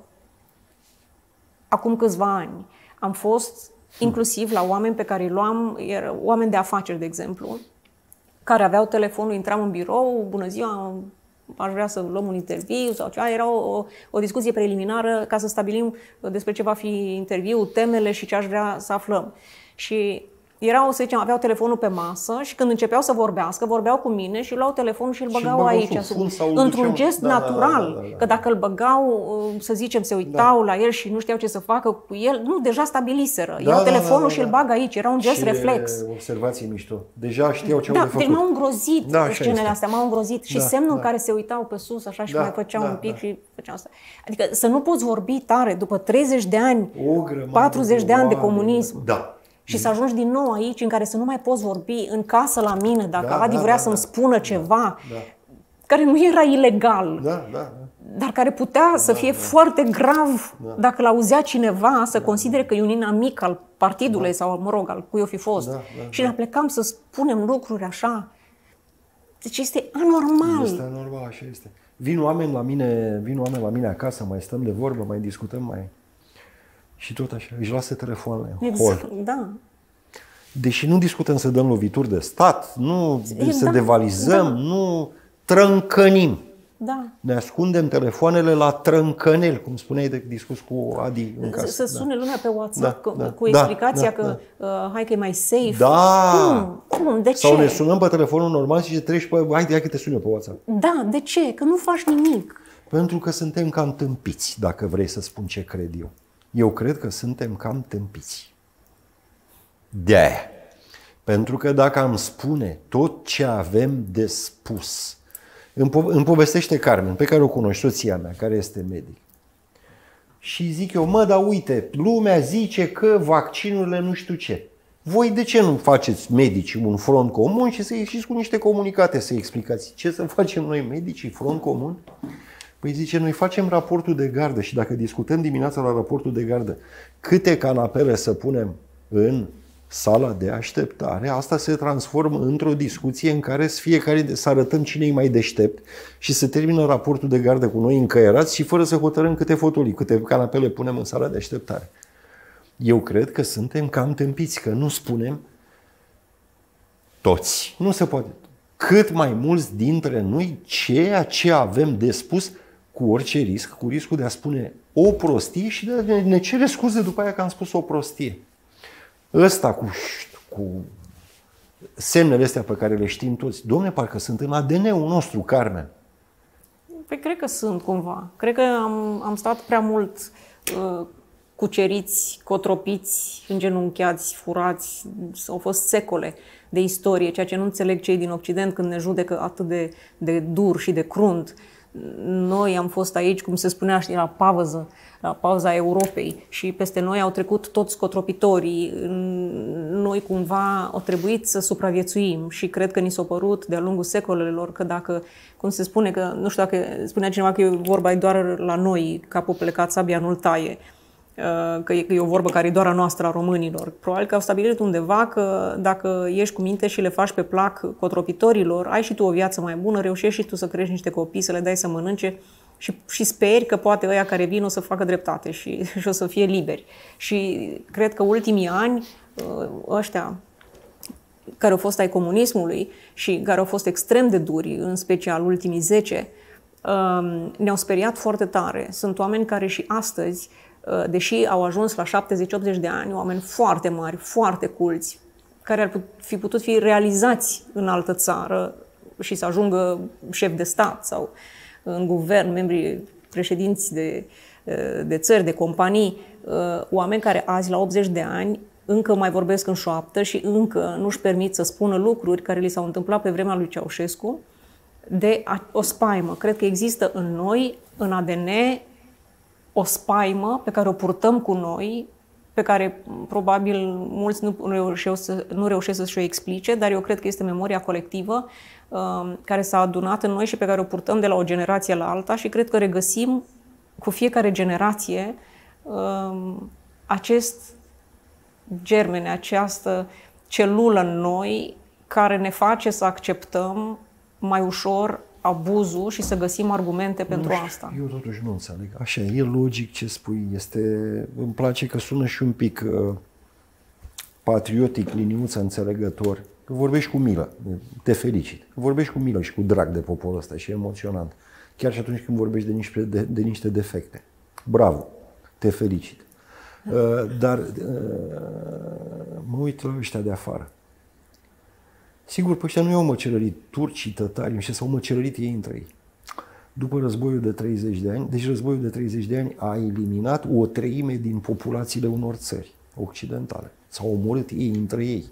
acum câțiva ani. Am fost inclusiv la oameni pe care îi luam, oameni de afaceri, de exemplu, care aveau telefonul, intram în birou, bună ziua, aș vrea să luăm un interviu sau ceva. Era o discuție preliminară ca să stabilim despre ce va fi interviul, temele și ce aș vrea să aflăm. Și erau, să zicem, aveau telefonul pe masă și când începeau să vorbească, vorbeau cu mine și luau telefonul și îl băgau aici, într-un gest natural. Că dacă îl băgau, să zicem, se uitau la el și nu știau ce să facă cu el, nu, deja stabiliseră. Iau telefonul și îl bag aici. Era un gest reflex. Observații mișto. Deja știau ce au de făcut. Deci m-au îngrozit scenele astea, m-au îngrozit. Și semnul în care se uitau pe sus, așa, și mai făceau un pic și făceau asta. Adică să nu poți vorbi tare după 30 de ani, 40 de ani de comunism. Da. Și să ajungi din nou aici în care să nu mai poți vorbi în casă la mine dacă Adi vrea să-mi spună ceva care nu era ilegal, dar care putea să fie foarte grav dacă l-auzea cineva să considere că e un inamic al partidului sau, mă rog, al cui o fi fost. Și ne plecam să spunem lucruri așa. Deci este anormal. Este anormal, așa este. Vin oameni la mine acasă, mai stăm de vorbă, mai discutăm, mai... Și tot așa, își lasă telefoanele în hol. Da. Deși nu discutăm să dăm lovituri de stat, nu să devalizăm, nu trâncănim. Da. Ne ascundem telefoanele la trâncăneli, cum spuneai de discus cu Adi în casă. Să sune lumea pe WhatsApp cu explicația că hai că e mai safe. Da. Cum? De ce? Sau ne sunăm pe telefonul normal și treci pe... Hai că te sun eu pe WhatsApp. Da, de ce? Că nu faci nimic. Pentru că suntem cam tâmpiți, dacă vrei să spun ce cred eu. Eu cred că suntem cam tâmpiți. De-aia. Pentru că dacă am spune tot ce avem de spus, îmi povestește Carmen, pe care o cunoști, soția mea, care este medic. Și zic eu, dar uite, lumea zice că vaccinurile nu știu ce. Voi de ce nu faceți medici un front comun și să ieșiți cu niște comunicate să explicați ce să facem noi medicii, front comun? Păi zice, noi facem raportul de gardă și dacă discutăm dimineața la raportul de gardă câte canapele să punem în sala de așteptare, asta se transformă într-o discuție în care fiecare să arătăm cine e mai deștept și se termină raportul de gardă cu noi încăierați și fără să hotărâm câte fotolii, câte canapele punem în sala de așteptare. Eu cred că suntem cam tâmpiți, că nu spunem toți. Nu se poate. Cât mai mulți dintre noi ceea ce avem de spus cu orice risc, cu riscul de a spune o prostie și de a ne cere scuze după aia că am spus o prostie. Ăsta cu semnele astea pe care le știm toți, Dom'le, parcă sunt în ADN-ul nostru, Carmen. Păi cred că sunt cumva. Cred că am stat prea mult cuceriți, cotropiți, îngenunchiați, furați. Au fost secole de istorie, ceea ce nu înțeleg cei din Occident când ne judecă atât de dur și de crunt. Noi am fost aici, cum se spunea, știi, la pauza Europei și peste noi au trecut toți cotropitorii. Noi cumva au trebuit să supraviețuim și cred că ni s-a părut de-a lungul secolelor că dacă, cum se spune, că nu știu dacă spunea cineva că e vorba doar la noi, capul plecat, sabia nu-l taie, că e o vorbă care e doar a noastră, a românilor. Probabil că au stabilit undeva că dacă ești cu minte și le faci pe plac cotropitorilor, ai și tu o viață mai bună, reușești și tu să crești niște copii, să le dai să mănânce și speri că poate ăia care vin o să facă dreptate și o să fie liberi. Și cred că ultimii ani ăștia care au fost ai comunismului și care au fost extrem de duri, în special ultimii 10, ne-au speriat foarte tare. Sunt oameni care și astăzi, deși au ajuns la 70-80 de ani, oameni foarte mari, foarte culți, care ar fi putut fi realizați în altă țară și să ajungă șef de stat sau în guvern, membri președinți de țări, de companii, oameni care azi, la 80 de ani, încă mai vorbesc în șoaptă și încă nu-și permit să spună lucruri care li s-au întâmplat pe vremea lui Ceaușescu, de o spaimă. Cred că există în noi, în ADN, o spaimă pe care o purtăm cu noi, pe care probabil mulți nu reușesc să-și o explice, dar eu cred că este memoria colectivă care s-a adunat în noi și pe care o purtăm de la o generație la alta și cred că regăsim cu fiecare generație acest germene, această celulă în noi care ne face să acceptăm mai ușor abuzul și să găsim argumente pentru asta. Eu totuși nu înțeleg. Așa, e logic ce spui. Îmi place că sună și un pic patriotic, liniuță, înțelegător. Că vorbești cu milă, te felicit. Vorbești cu milă și cu drag de poporul ăsta și e emoționant. Chiar și atunci când vorbești de niște defecte. Bravo, te felicit. Dar mă uit la ăștia de afară. Sigur, pe ăștia nu i-au măcelărit turcii, tătarii, și s-au măcelărit ei între ei. După războiul de 30 de ani, deci războiul de 30 de ani a eliminat o treime din populațiile unor țări occidentale. S-au omorât ei între ei.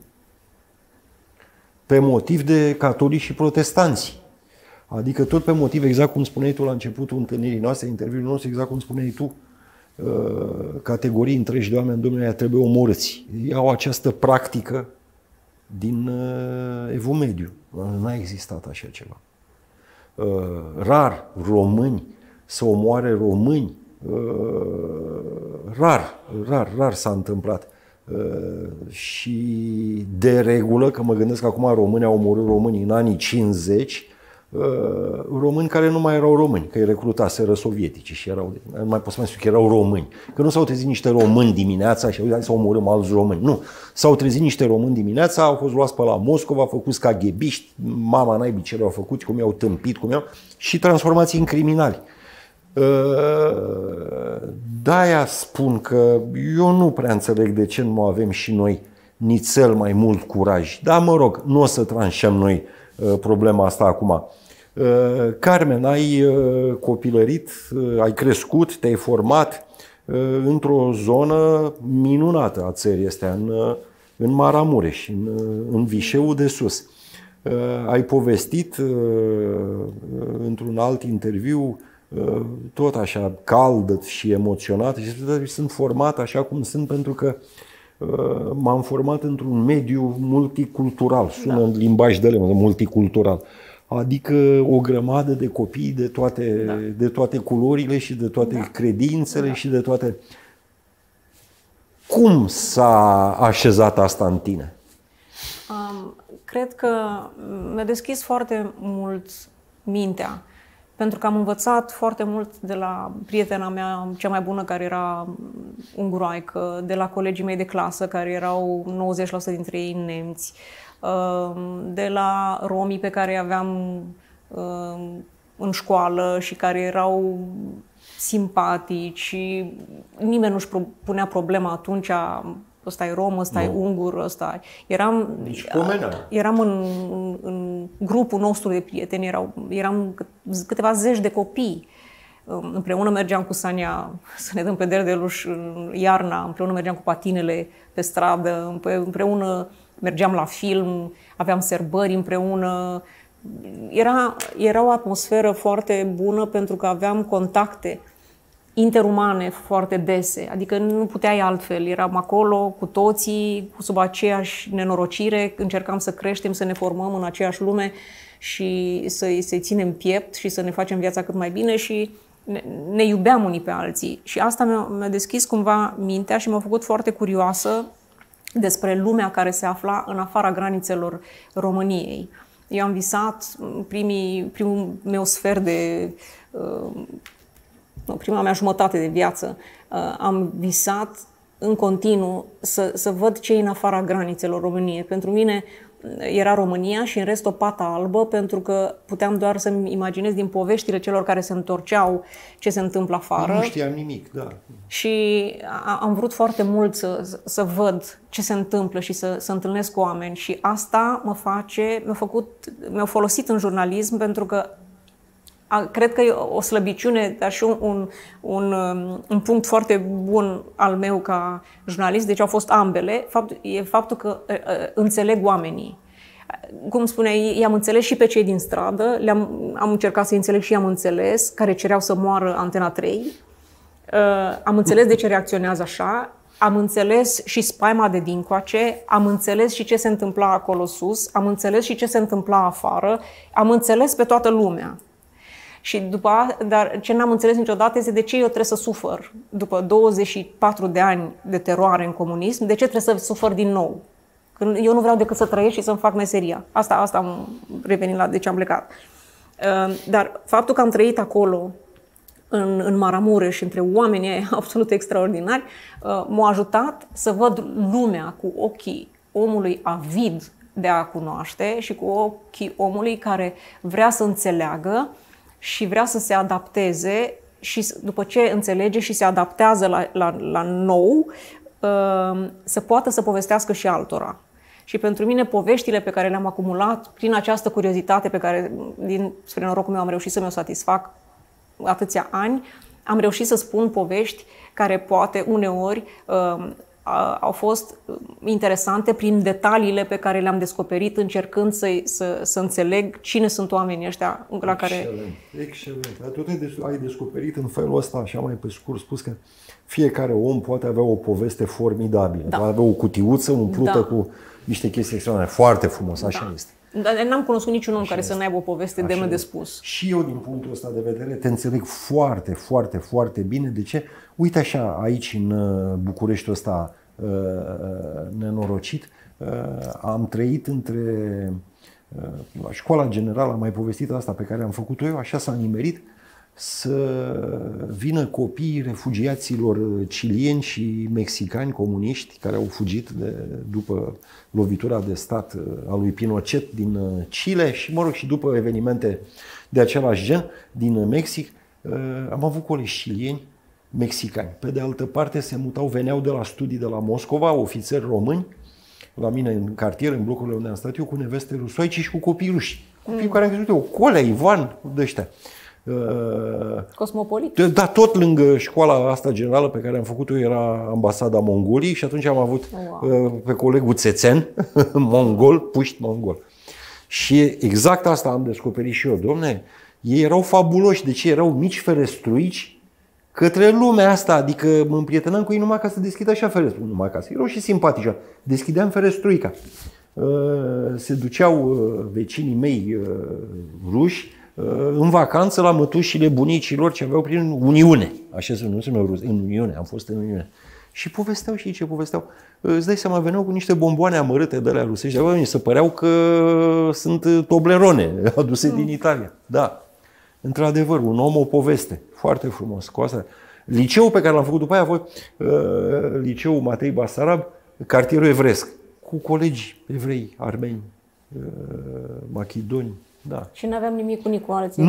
Pe motiv de catolici și protestanți. Adică tot pe motiv, exact cum spuneai tu la începutul întâlnirii noastre, interviului nostru, exact cum spuneai tu, categorii întregi de oameni, domnule, aia trebuie omorâți. Ei au această practică din Evul Mediu. N-a existat așa ceva. Rar români să omoare români. Rar s-a întâmplat. Și de regulă, că mă gândesc că acum românii au omorât românii în anii 50, români care nu mai erau români, că îi recrutaseră sovietici și erau, nu mai pot să mai spun că erau români. Că nu s-au trezit niște români dimineața și hai să omorâm alți români. Nu. S-au trezit niște români dimineața, au fost luați pe la Moscova, făcuți ca ghebiști, mama naibii ce le-au făcut, cum i-au tâmpit, și transformați în criminali. De-aia spun că eu nu prea înțeleg de ce nu avem și noi nițel mai mult curaj. Dar mă rog, nu o să tranșăm noi problema asta acum. Carmen, ai copilărit, ai crescut, te-ai format într-o zonă minunată a țării astea, în Maramureș, în Vișeul de Sus. Ai povestit într-un alt interviu, tot așa caldă și emoționată, și sunt format așa cum sunt pentru că m-am format într-un mediu multicultural, sună în limbaj de lemn, multicultural. Adică o grămadă de copii de toate culorile și de toate credințele și de toate. Cum s-a așezat asta în tine? Cred că mi-a deschis foarte mult mintea, pentru că am învățat foarte mult de la prietena mea cea mai bună, care era unguroaică, de la colegii mei de clasă, care erau 90% dintre ei nemți, de la romii pe care aveam în școală și care erau simpatici și nimeni nu-și punea problema atunci, ăsta e rom, ăsta e ungur, ăsta... Eram în grupul nostru de prieteni, eram câteva zeci de copii. Împreună mergeam cu Sania să ne dăm pe derdeluș iarna, împreună mergeam cu patinele pe stradă, împreună mergeam la film, aveam sărbări împreună. Era o atmosferă foarte bună pentru că aveam contacte interumane foarte dese, adică nu puteai altfel. Eram acolo cu toții, sub aceeași nenorocire, încercam să creștem, să ne formăm în aceeași lume și să-i ținem piept și să ne facem viața cât mai bine și ne iubeam unii pe alții. Și asta mi-a deschis cumva mintea și m-a făcut foarte curioasă despre lumea care se afla în afara granițelor României. Eu am visat primul meu sfert de... prima mea jumătate de viață, am visat în continuu să văd ce e în afara granițelor României. Pentru mine era România și în rest o pată albă, pentru că puteam doar să-mi imaginez din poveștile celor care se întorceau ce se întâmplă afară. Nu știam nimic, da. Și am vrut foarte mult să văd ce se întâmplă și să întâlnesc cu oameni. Și asta mi-a folosit în jurnalism, pentru că cred că e o slăbiciune, dar și un punct foarte bun al meu ca jurnalist, deci au fost ambele, faptul că înțeleg oamenii. Cum spuneai, i-am înțeles și pe cei din stradă, am încercat să înțeleg și i-am înțeles, care cereau să moară Antena 3. Am înțeles de ce reacționează așa, am înțeles și spaima de dincoace, am înțeles și ce se întâmpla acolo sus, am înțeles și ce se întâmpla afară, am înțeles pe toată lumea. Dar ce n-am înțeles niciodată este de ce eu trebuie să sufăr după 24 de ani de teroare în comunism, de ce trebuie să sufăr din nou? Când eu nu vreau decât să trăiesc și să-mi fac meseria. Asta am revenit la de ce am plecat. Dar faptul că am trăit acolo, în Maramureș, între oamenii absolut extraordinari, m-a ajutat să văd lumea cu ochii omului avid de a cunoaște și cu ochii omului care vrea să înțeleagă și vrea să se adapteze și după ce înțelege și se adaptează la nou, să poată să povestească și altora. Și pentru mine poveștile pe care le-am acumulat prin această curiozitate pe care, spre norocul meu, am reușit să mi-o satisfac atâția ani, am reușit să spun povești care poate uneori au fost interesante prin detaliile pe care le-am descoperit încercând să înțeleg cine sunt oamenii ăștia la care... Excelent. Tu ai descoperit în felul ăsta, așa mai pe scurt spus, că fiecare om poate avea o poveste formidabilă. Da. Poate avea o cutiuță umplută cu niște chestii extraordinare. Foarte frumos, așa este. Dar n-am cunoscut niciun om care să n-aibă o poveste demnă de spus. Și eu, din punctul ăsta de vedere, te înțeleg foarte, foarte, foarte bine. De ce? Uite așa, aici în Bucureștiul ăsta nenorocit, am trăit la școala generală, am mai povestit asta pe care am făcut-o eu, așa s-a nimerit să vină copiii refugiaților cilieni și mexicani comuniști care au fugit după lovitura de stat a lui Pinochet din Chile și, mă rog, și după evenimente de același gen din Mexic. Am avut colegi cilieni, mexicani. Pe de altă parte veneau de la studii de la Moscova, ofițeri români, la mine în cartier, în blocurile unde am stat eu, cu neveste rusoici și cu copii ruși. Copii cu care am crezut eu, Colea, Ivan, de ăștia. Cosmopolit. Da, tot lângă școala asta generală pe care am făcut-o era ambasada Mongoliei și atunci am avut pe colegul Țețen, mongol, puști mongol. Și exact asta am descoperit și eu, domne, ei erau fabuloși, deci erau mici ferestruici către lumea asta, adică mă împrietenam cu ei numai ca să deschid așa ferestrul, numai ca să erau și simpatici. Deschideam ferestruica. Se duceau vecinii mei ruși în vacanță la mătușile bunicilor ce aveau prin Uniune. Așa se numeau ruși, în Uniune, am fost în Uniune. Și povesteau și ei ce povesteau. Îți dai seama, veneau cu niște bomboane amărâte de alea rusești, dar mi se păreau că sunt Toblerone aduse din Italia. Da. Într-adevăr, un om, o poveste. Foarte frumos. Cu asta. Liceul pe care l-am făcut după aia a fost liceul Matei Basarab, cartierul evresc, cu colegi evrei, armeni, machidoni. Da. Și nu aveam nimic unii cu alții.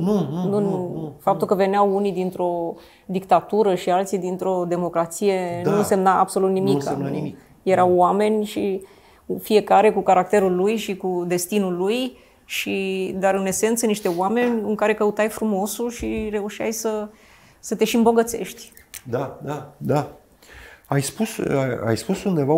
Nu. Faptul că veneau unii dintr-o dictatură și alții dintr-o democrație nu însemna absolut nimic. Nu însemna nimic. Erau oameni și fiecare cu caracterul lui și cu destinul lui, dar în esență niște oameni în care căutai frumosul și reușeai să te și îmbogățești. Da. Ai spus undeva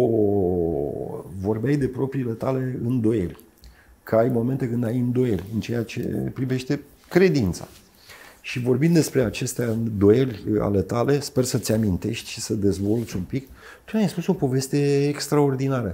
vorbeai de propriile tale îndoieli. Că ai momente când ai îndoieli în ceea ce privește credința. Și vorbind despre aceste îndoieli ale tale, sper să-ți amintești și să dezvolți un pic. Tu ai spus o poveste extraordinară.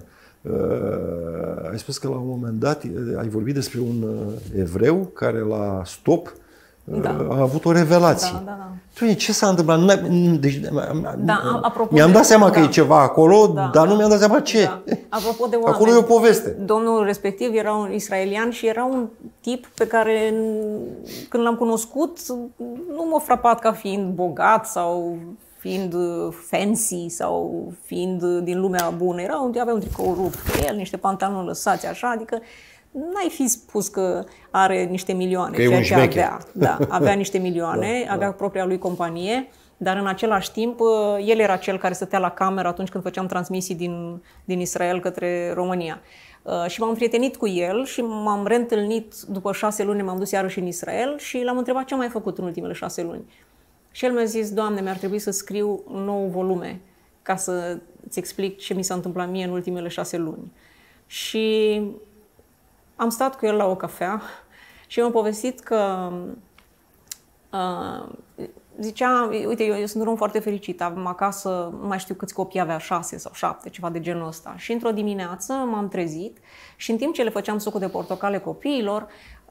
Ai spus că la un moment dat ai vorbit despre un evreu care la stop a avut o revelație. Da. Ce s-a întâmplat? Deci, mi-am dat seama că e ceva acolo, dar nu mi-am dat seama ce. Apropo de oameni, acolo e o poveste. Domnul respectiv era un israelian și era un tip pe care, când l-am cunoscut, nu m-a frapat ca fiind bogat sau fiind fancy sau fiind din lumea bună. Avea un tricou rupt pe el, niște pantaloni lăsați așa, adică n-ai fi spus că are niște milioane, ceea ce avea. Da, avea niște milioane, avea propria lui companie, dar în același timp el era cel care stătea la cameră atunci când făceam transmisii din Israel către România. Și m-am prietenit cu el și m-am reîntâlnit după 6 luni, m-am dus iarăși în Israel și l-am întrebat ce am mai făcut în ultimele 6 luni. Și el mi-a zis, Doamne, mi-ar trebui să scriu 9 volume ca să-ți explic ce mi s-a întâmplat mie în ultimele 6 luni. Și am stat cu el la o cafea și mi-a povestit că zicea, uite, eu sunt un om foarte fericit, am acasă, nu mai știu câți copii avea, 6 sau 7, ceva de genul ăsta. Și într-o dimineață m-am trezit și în timp ce le făceam sucul de portocale copiilor,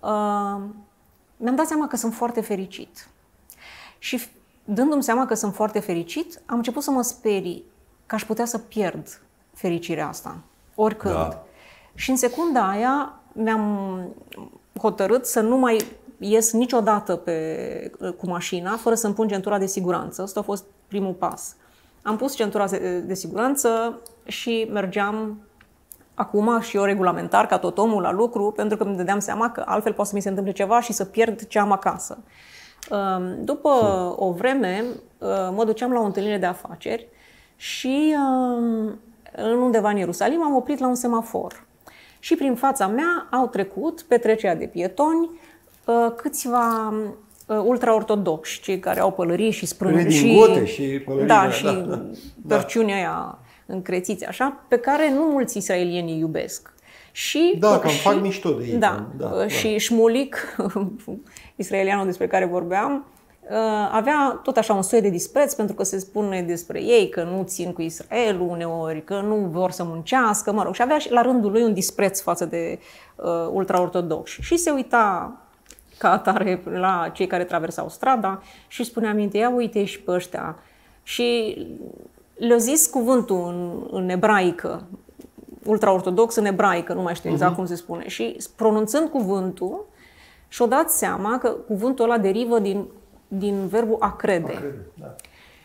mi-am dat seama că sunt foarte fericit. Și dându-mi seama că sunt foarte fericit, am început să mă sperii că aș putea să pierd fericirea asta, oricând. Da. Și în secunda aia mi-am hotărât să nu mai ies niciodată cu mașina fără să-mi pun centura de siguranță. Asta a fost primul pas. Am pus centura de siguranță și mergeam acum și eu regulamentar, ca tot omul, la lucru, pentru că îmi dădeam seama că altfel poate să mi se întâmple ceva și să pierd ce am acasă. După o vreme, mă duceam la o întâlnire de afaceri și în undeva în Ierusalim am oprit la un semafor. Și prin fața mea au trecut pe trecerea de pietoni câțiva ultraortodoxi, cei care au pălării și sprânceni și pălării, da, și părciunea aia încrețiți așa, pe care nu mulți israelieni iubesc. Și, da, că îmi fac mișto de ei. Da, și Shmulik, israelianul despre care vorbeam, avea tot așa un soi de dispreț pentru că se spune despre ei că nu țin cu Israelul uneori, că nu vor să muncească, mă rog, și avea la rândul lui un dispreț față de ultraortodoxi. Și se uita ca atare la cei care traversau strada și spunea minte, ia uite și pe ăștia. Și le-a zis cuvântul în ebraică, ultraortodox în ebraică, nu mai știu exact cum se spune. Și pronunțând cuvântul, și-o dat seama că cuvântul ăla derivă din verbul a crede. Da.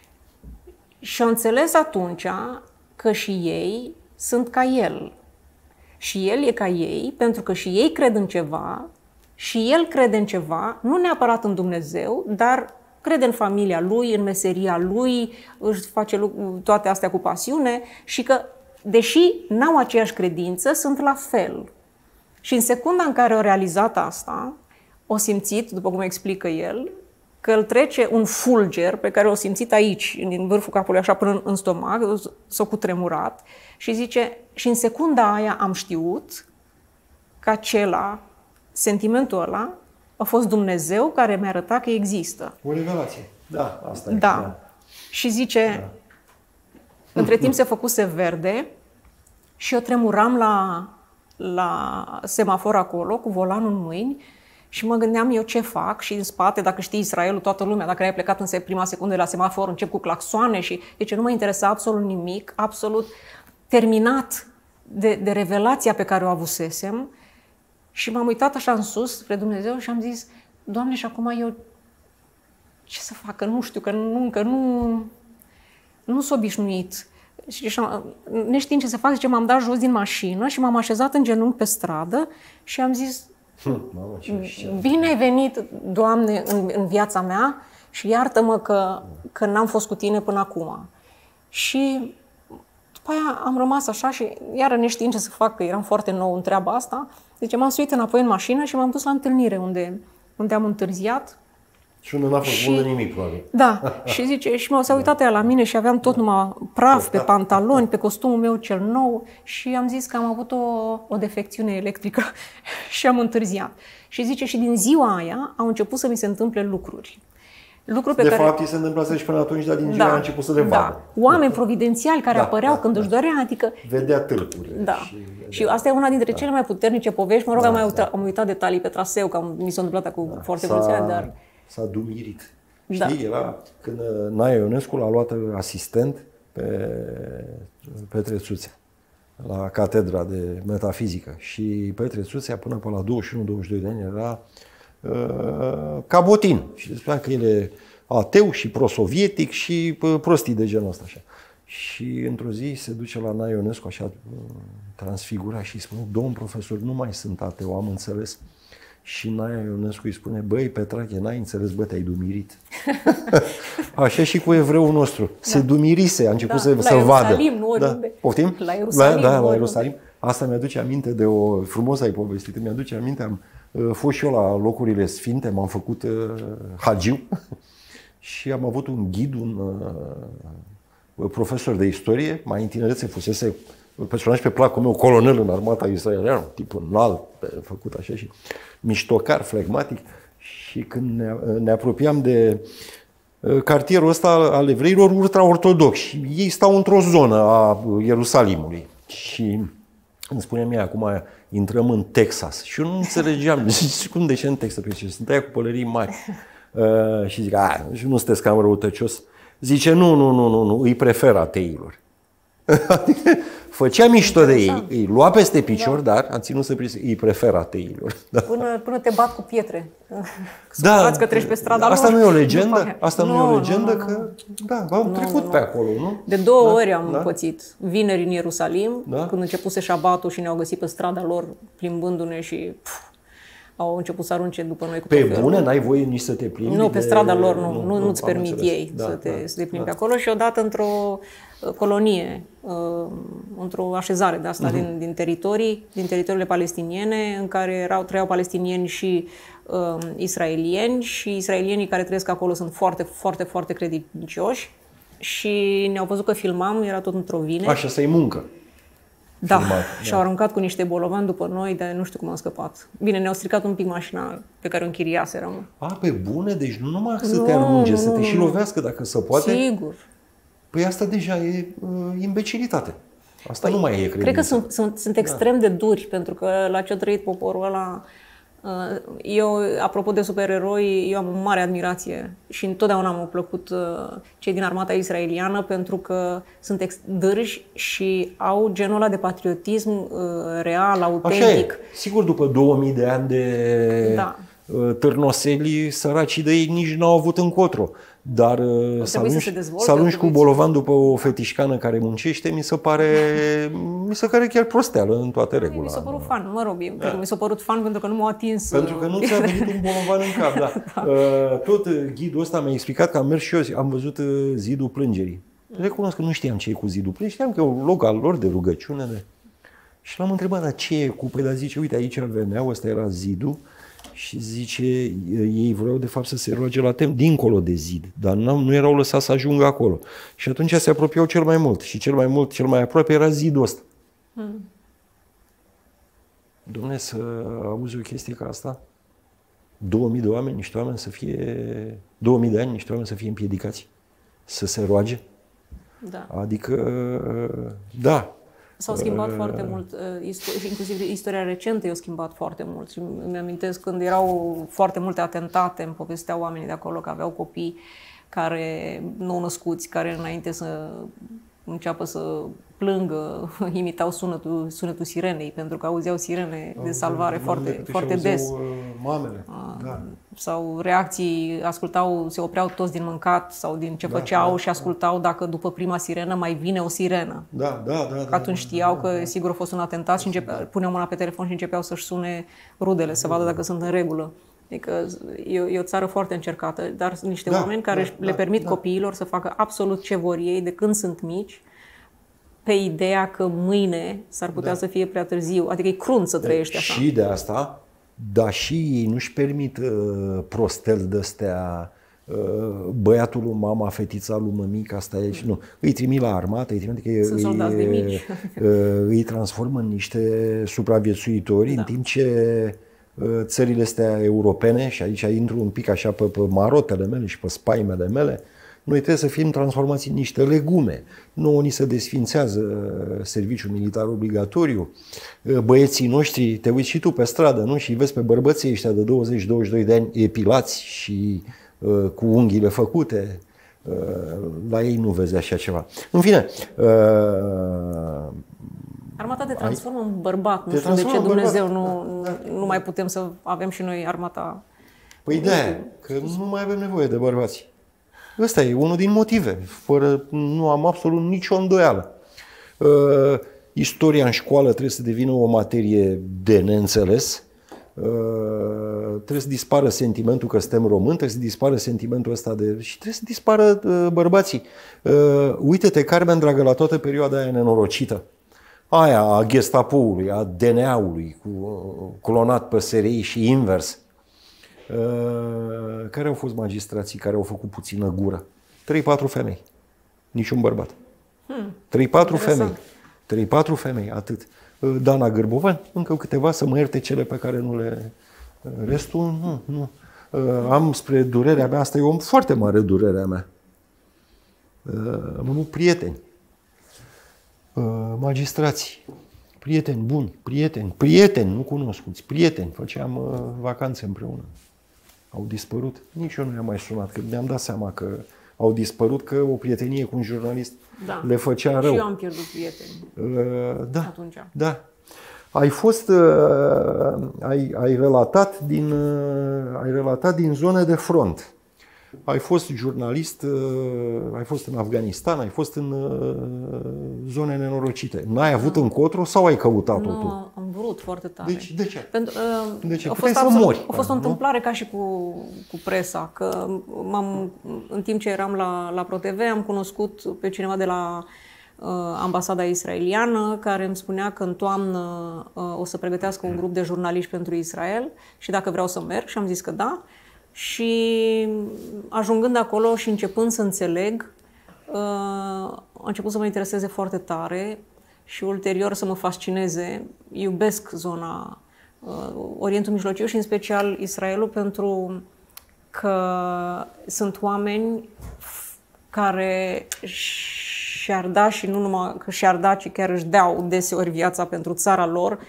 Și au înțeles atunci că și ei sunt ca el. Și el e ca ei, pentru că și ei cred în ceva, și el crede în ceva, nu neapărat în Dumnezeu, dar crede în familia lui, în meseria lui, își face toate astea cu pasiune și că, deși n-au aceeași credință, sunt la fel. Și în secunda în care au realizat asta, o simțit, după cum explică el, că îl trece un fulger pe care o simțit aici, din vârful capului, așa până în stomac, s-a cutremurat și zice, și în secunda aia am știut că acela, sentimentul ăla, a fost Dumnezeu care mi-a arătat că există. O revelație. Da, asta e. Da. Și zice, între timp se făcuse verde și eu tremuram la semafor acolo, cu volanul în mâini, și mă gândeam eu ce fac și în spate, dacă știi Israelul, toată lumea, dacă ai plecat în prima secundă de la semafor, încep cu claxoane și deci nu mă interesa absolut nimic, absolut terminat de revelația pe care o avusesem. Și m-am uitat așa în sus spre Dumnezeu și am zis, Doamne, și acum eu ce să fac? Că nu știu, că nu s-o obișnuit. Și neștiind ce să fac, zice, m-am dat jos din mașină și m-am așezat în genunchi pe stradă și am zis, bine ai venit, Doamne, în viața mea și iartă-mă că n-am fost cu tine până acum. Și după aia am rămas așa și iară neștiind ce să fac, că eram foarte nou în treaba asta, zice, m-am suit înapoi în mașină și m-am dus la întâlnire unde am întârziat. Și unde n-a fost bun de nimic, probabil. Da, și zice, și s-a uitat ea la mine și aveam tot numai praf pe pantaloni, pe costumul meu cel nou și am zis că am avut o defecțiune electrică și am întârziat. Și zice, și din ziua aia au început să mi se întâmple lucruri. De fapt, îi se întâmplă și până atunci, dar din ziua aia a început să le vadă. Oameni providențiali care apăreau când își dorea, adică... Vedea tâlcurile. Da. Și asta e una dintre cele mai puternice povești. Mă rog, am uitat detalii pe traseu, că mi s-a întâmplat cu foarte mulți ani, dar... S-a dumirit. Știi, era când Naia Ionescu l-a luat asistent pe Petre Țuțea la catedra de metafizică. Și Petre Țuțea, până pe la 21-22 de ani, era cabotin. Și spunea că el e ateu și prosovietic și prostii de genul ăsta. Așa. Și într-o zi se duce la Naia Ionescu, așa transfigurat, și îi spune, domn profesor, nu mai sunt ateu, am înțeles. Și Naia Ionescu îi spune, băi, Petrache, n-ai înțeles, bă, te-ai dumirit. Așa și cu evreul nostru. Se dumirise, a început să vadă. La Ierusalim, nu oriunde. Poftim? La Ierusalim, la Ierusalim. Asta mi-aduce aminte de o... Frumos ai povestit, mi-aduce aminte, am fost și eu la locurile sfinte, m-am făcut hagiu și am avut un ghid, un profesor de istorie, mai în tinerețe fusese personaj pe placul meu, colonel în armata israeliană, tip înalt, făcut așa și miștocar, flegmatic. Și când ne apropiam de cartierul ăsta al evreilor ultra-ortodoxi, ei stau într-o zonă a Ierusalimului. Și îmi spunea mie, acum intrăm în Texas. Și eu nu înțelegeam. Zic, cum de ce în Texas? Păi sunt aia cu pălării mari. Și zic, și nu sunteți cam răutăcios? Zice, nu, îi prefer ateilor. Adică făcea mișto de ei, îi lua peste picior, dar a ținut să îi prefer ateilor. Da. Până te bat cu pietre. Da, că treci pe strada asta lor. Nu e o legendă? Asta nu e o legendă? Că da, am trecut pe acolo, nu? De două ori am pățit. Vineri în Ierusalim, când începuse șabatul și ne-au găsit pe strada lor plimbându-ne și au început să arunce după noi cu Pe bune, n-ai voie nici să te plimbi? Nu, pe strada lor nu-ți permit ei să te plimbi pe acolo. Și odată într-o colonie, într-o așezare de asta din teritoriile palestiniene, în care trăiau palestinieni și israelieni, și israelienii care trăiesc acolo sunt foarte, foarte, foarte credincioși și ne-au văzut că filmam, era tot într-o vineri. Așa, să-i muncă. Da, și-au aruncat cu niște bolovani după noi, dar nu știu cum am scăpat. Bine, ne-au stricat un pic mașina pe care o închiriaserăm. Pe bune? Deci nu numai să te arunce, să te și lovească dacă se poate? Sigur. Păi asta deja e imbecilitate. Asta nu mai e credință. Cred că sunt extrem de duri, pentru că la ce a trăit poporul ăla... Eu, apropo de supereroi, eu am o mare admirație și întotdeauna m-au plăcut cei din armata israeliană, pentru că sunt dârji și au genul ăla de patriotism real, autentic. Așa e. Sigur, după 2000 de ani de târnoseli, săracii de ei nici n-au avut încotro. Dar să alungi cu bolovan după o fetișcană care muncește, mi se pare chiar prosteală în toată regula. Mi s-a părut fan, mă rog, mi s-a părut fan pentru că nu m-au atins. Pentru că nu ți-a venit un bolovan în cap, da. Tot ghidul ăsta mi-a explicat că am mers și eu, am văzut zidul plângerii. Recunosc că nu știam ce e cu zidul plângerii, știam că e un loc al lor de rugăciune. Și l-am întrebat, dar ce e cu? Păi, dar zice, uite, aici veneau, ăsta era zidul. Și zice, ei vreau de fapt să se roage la dincolo de zid, dar nu erau lăsați să ajungă acolo. Și atunci se apropiau cel mai mult. Și cel mai aproape era zidul ăsta. Dom'le, să auzi o chestie ca asta? 2000 de oameni, niște oameni să fie... 2000 de ani, niște oameni să fie împiedicați să se roage? Da. Adică, da. S-au schimbat foarte mult, inclusiv istoria recentă i-a schimbat foarte mult. Și îmi amintesc când erau foarte multe atentate, îmi povesteau oamenii de acolo că aveau copii care nou născuți, care înainte să înceapă să plângă, imitau sunetul sirenei, pentru că auzeau sirene de salvare foarte des. Mamele. Da. Sau reacții, se opreau toți din mâncat sau din ce făceau și ascultau dacă după prima sirenă mai vine o sirenă. Da. Atunci știau că sigur a fost un atentat și puneau mâna pe telefon și începeau să-și sune rudele, să vadă dacă sunt în regulă. Adică e o țară foarte încercată, dar sunt niște oameni care le permit copiilor să facă absolut ce vor ei de când sunt mici, pe ideea că mâine s-ar putea să fie prea târziu. Adică e crunt să trăiești așa. Și de asta, dar și ei nu-și permit prostel de-astea, băiatul lui mama, fetița lui mămică, asta e, nu. Îi trimit la armată, îi transformă în niște supraviețuitori, în timp ce țările astea europene, și aici intru un pic așa pe marotele mele și pe spaimele mele, noi trebuie să fim transformați în niște legume. Nouă ni se desfințează serviciul militar obligatoriu. Băieții noștri, te uiți și tu pe stradă, nu? Și vezi pe bărbății ăștia de 20-22 de ani epilați și cu unghiile făcute. La ei nu vezi așa ceva. În fine... Armata te transformă în bărbat. Nu știu de ce Dumnezeu nu mai putem să avem și noi armata. Păi de-aia, că nu mai avem nevoie de bărbați. Ăsta e unul din motive. Nu am absolut nicio îndoială. Istoria în școală trebuie să devină o materie de neînțeles. Trebuie să dispară sentimentul că suntem români, trebuie să dispară sentimentul ăsta și trebuie să dispară bărbații. Uite-te, Carmen, dragă, la toată perioada aia nenorocită. aia a Gestapoului, a DNA-ului, clonat pe SRI și invers. Care au fost magistrații care au făcut puțină gură? 3-4 femei. Niciun bărbat. 3-4 femei. 3-4 femei, atât. Dana Gârbovan, încă câteva, să mă ierte cele pe care nu le... Restul, nu. Am spre durerea mea, asta e o foarte mare durerea mea. Am avut prieteni, magistrații, prieteni buni, prieteni nu cunoscuți, prieteni, făceam vacanțe împreună. Au dispărut. Nici eu nu i-am mai sunat, că mi-am dat seama că au dispărut, că o prietenie cu un jurnalist le făcea rău. Și eu am pierdut prieteni atunci. Da. Ai relatat din zone de front. Ai fost jurnalist, ai fost în Afganistan, ai fost în zone nenorocite. N-ai avut încotro sau ai căutat-o tu? Nu, am vrut foarte tare. Deci, de ce? De ce? A fost o întâmplare ca și cu presa, că în timp ce eram la ProTV am cunoscut pe cineva de la ambasada israeliană care îmi spunea că în toamnă o să pregătească un grup de jurnaliști pentru Israel și dacă vreau să merg, și am zis că da. Și ajungând acolo și începând să înțeleg, a început să mă intereseze foarte tare și ulterior să mă fascineze. Iubesc zona Orientul Mijlociu și în special Israelul pentru că sunt oameni care și-ar da, și nu numai că și-ar da, ci chiar își deau deseori viața pentru țara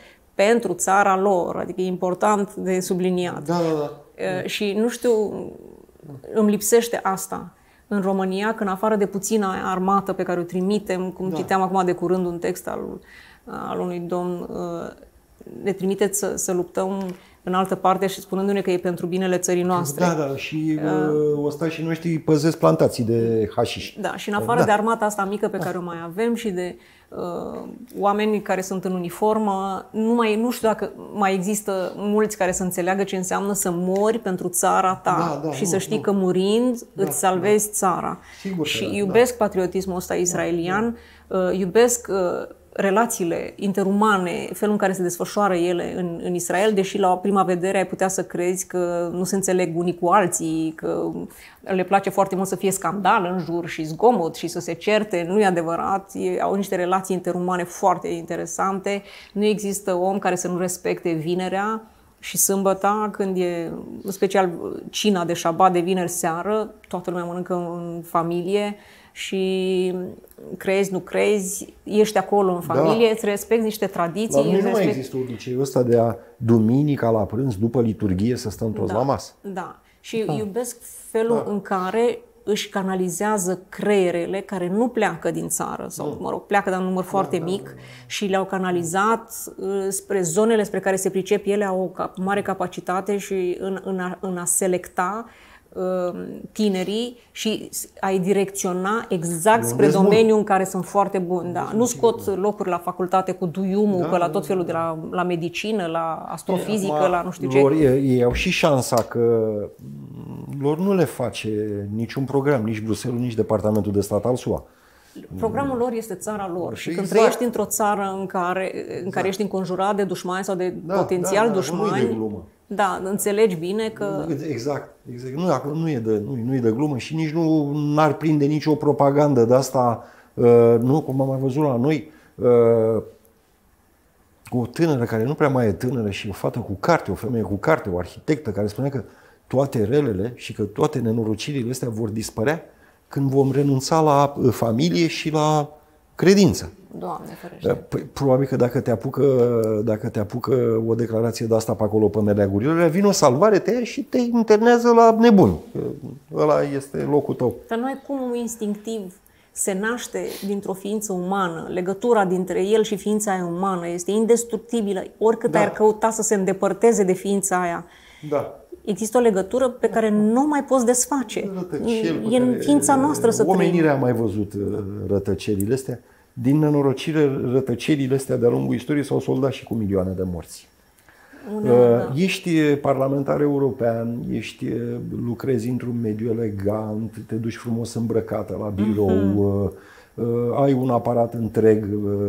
lor, adică e important de subliniat. Da. Și nu știu, îmi lipsește asta în România, că în afară de puțină armată pe care o trimitem, cum citeam acum de curând un text al unui domn, ne trimiteți să luptăm în altă parte și spunându-ne că e pentru binele țării noastre. Da, și ostașii noștri păzesc plantații de hașiș. Da, și în afară de armata asta mică pe care o mai avem și de oameni care sunt în uniformă, nu știu dacă mai există mulți care să înțeleagă ce înseamnă să mori pentru țara ta și să știi că murind îți salvezi țara. Sigur și iubesc patriotismul ăsta israelian, iubesc relațiile interumane, felul în care se desfășoară ele în Israel, deși la prima vedere ai putea să crezi că nu se înțeleg unii cu alții, că le place foarte mult să fie scandal în jur și zgomot și să se certe. Nu e adevărat, au niște relații interumane foarte interesante. Nu există om care să nu respecte vinerea și sâmbăta, când e în special cina de șabat de vineri seară, toată lumea mănâncă în familie. Și crezi, nu crezi, ești acolo în familie, îți respecti niște tradiții. La noi nu mai există obiceiul ăsta de a duminica la prânz, după liturghie, să stăm toți la masă. Da. Și iubesc felul în care își canalizează creierele care nu pleacă din țară, sau, pleacă, dar un număr foarte mic, și le-au canalizat spre zonele spre care se pricep ele, au o mare capacitate și în a selecta tinerii și a-i direcționa exact spre domeniul în care sunt foarte buni. Da. Nu scot locuri la facultate cu duiumul, că la tot felul, de la medicină, la astrofizică, la nu știu ce. Ei au și șansa că lor nu le face niciun program, nici Bruxelles, nici Departamentul de Stat al SUA. Programul lor este țara lor și când trăiești într-o țară în care ești înconjurat de dușmani sau de potențial dușmani, înțelegi bine că... Exact. Nu e de glumă și nici nu n-ar prinde nicio propagandă de asta, nu, cum am mai văzut la noi, o tânără care nu prea mai e tânără și o fată cu carte, o femeie cu carte, o arhitectă care spunea că toate relele și că toate nenorocirile astea vor dispărea când vom renunța la familie și la credință. Doamne ferește. Probabil că dacă te apucă o declarație de asta pe acolo pe meleagurile, vine o salvare, te ia și te internează la nebuni. Ăla este locul tău. Dar noi cum instinctiv se naște dintr-o ființă umană, legătura dintre el și ființa aia umană este indestructibilă, oricât ai căuta să se îndepărteze de ființa aia. Da. Există o legătură pe care nu mai poți desface. E în ființa noastră să trăim. Omenirea a mai văzut rătăcerile astea. Din nenorocire, rătăcerile astea de-a lungul istoriei s-au soldat și cu milioane de morți. Ești parlamentar european, lucrezi într-un mediu elegant, te duci frumos îmbrăcată la birou, ai un aparat întreg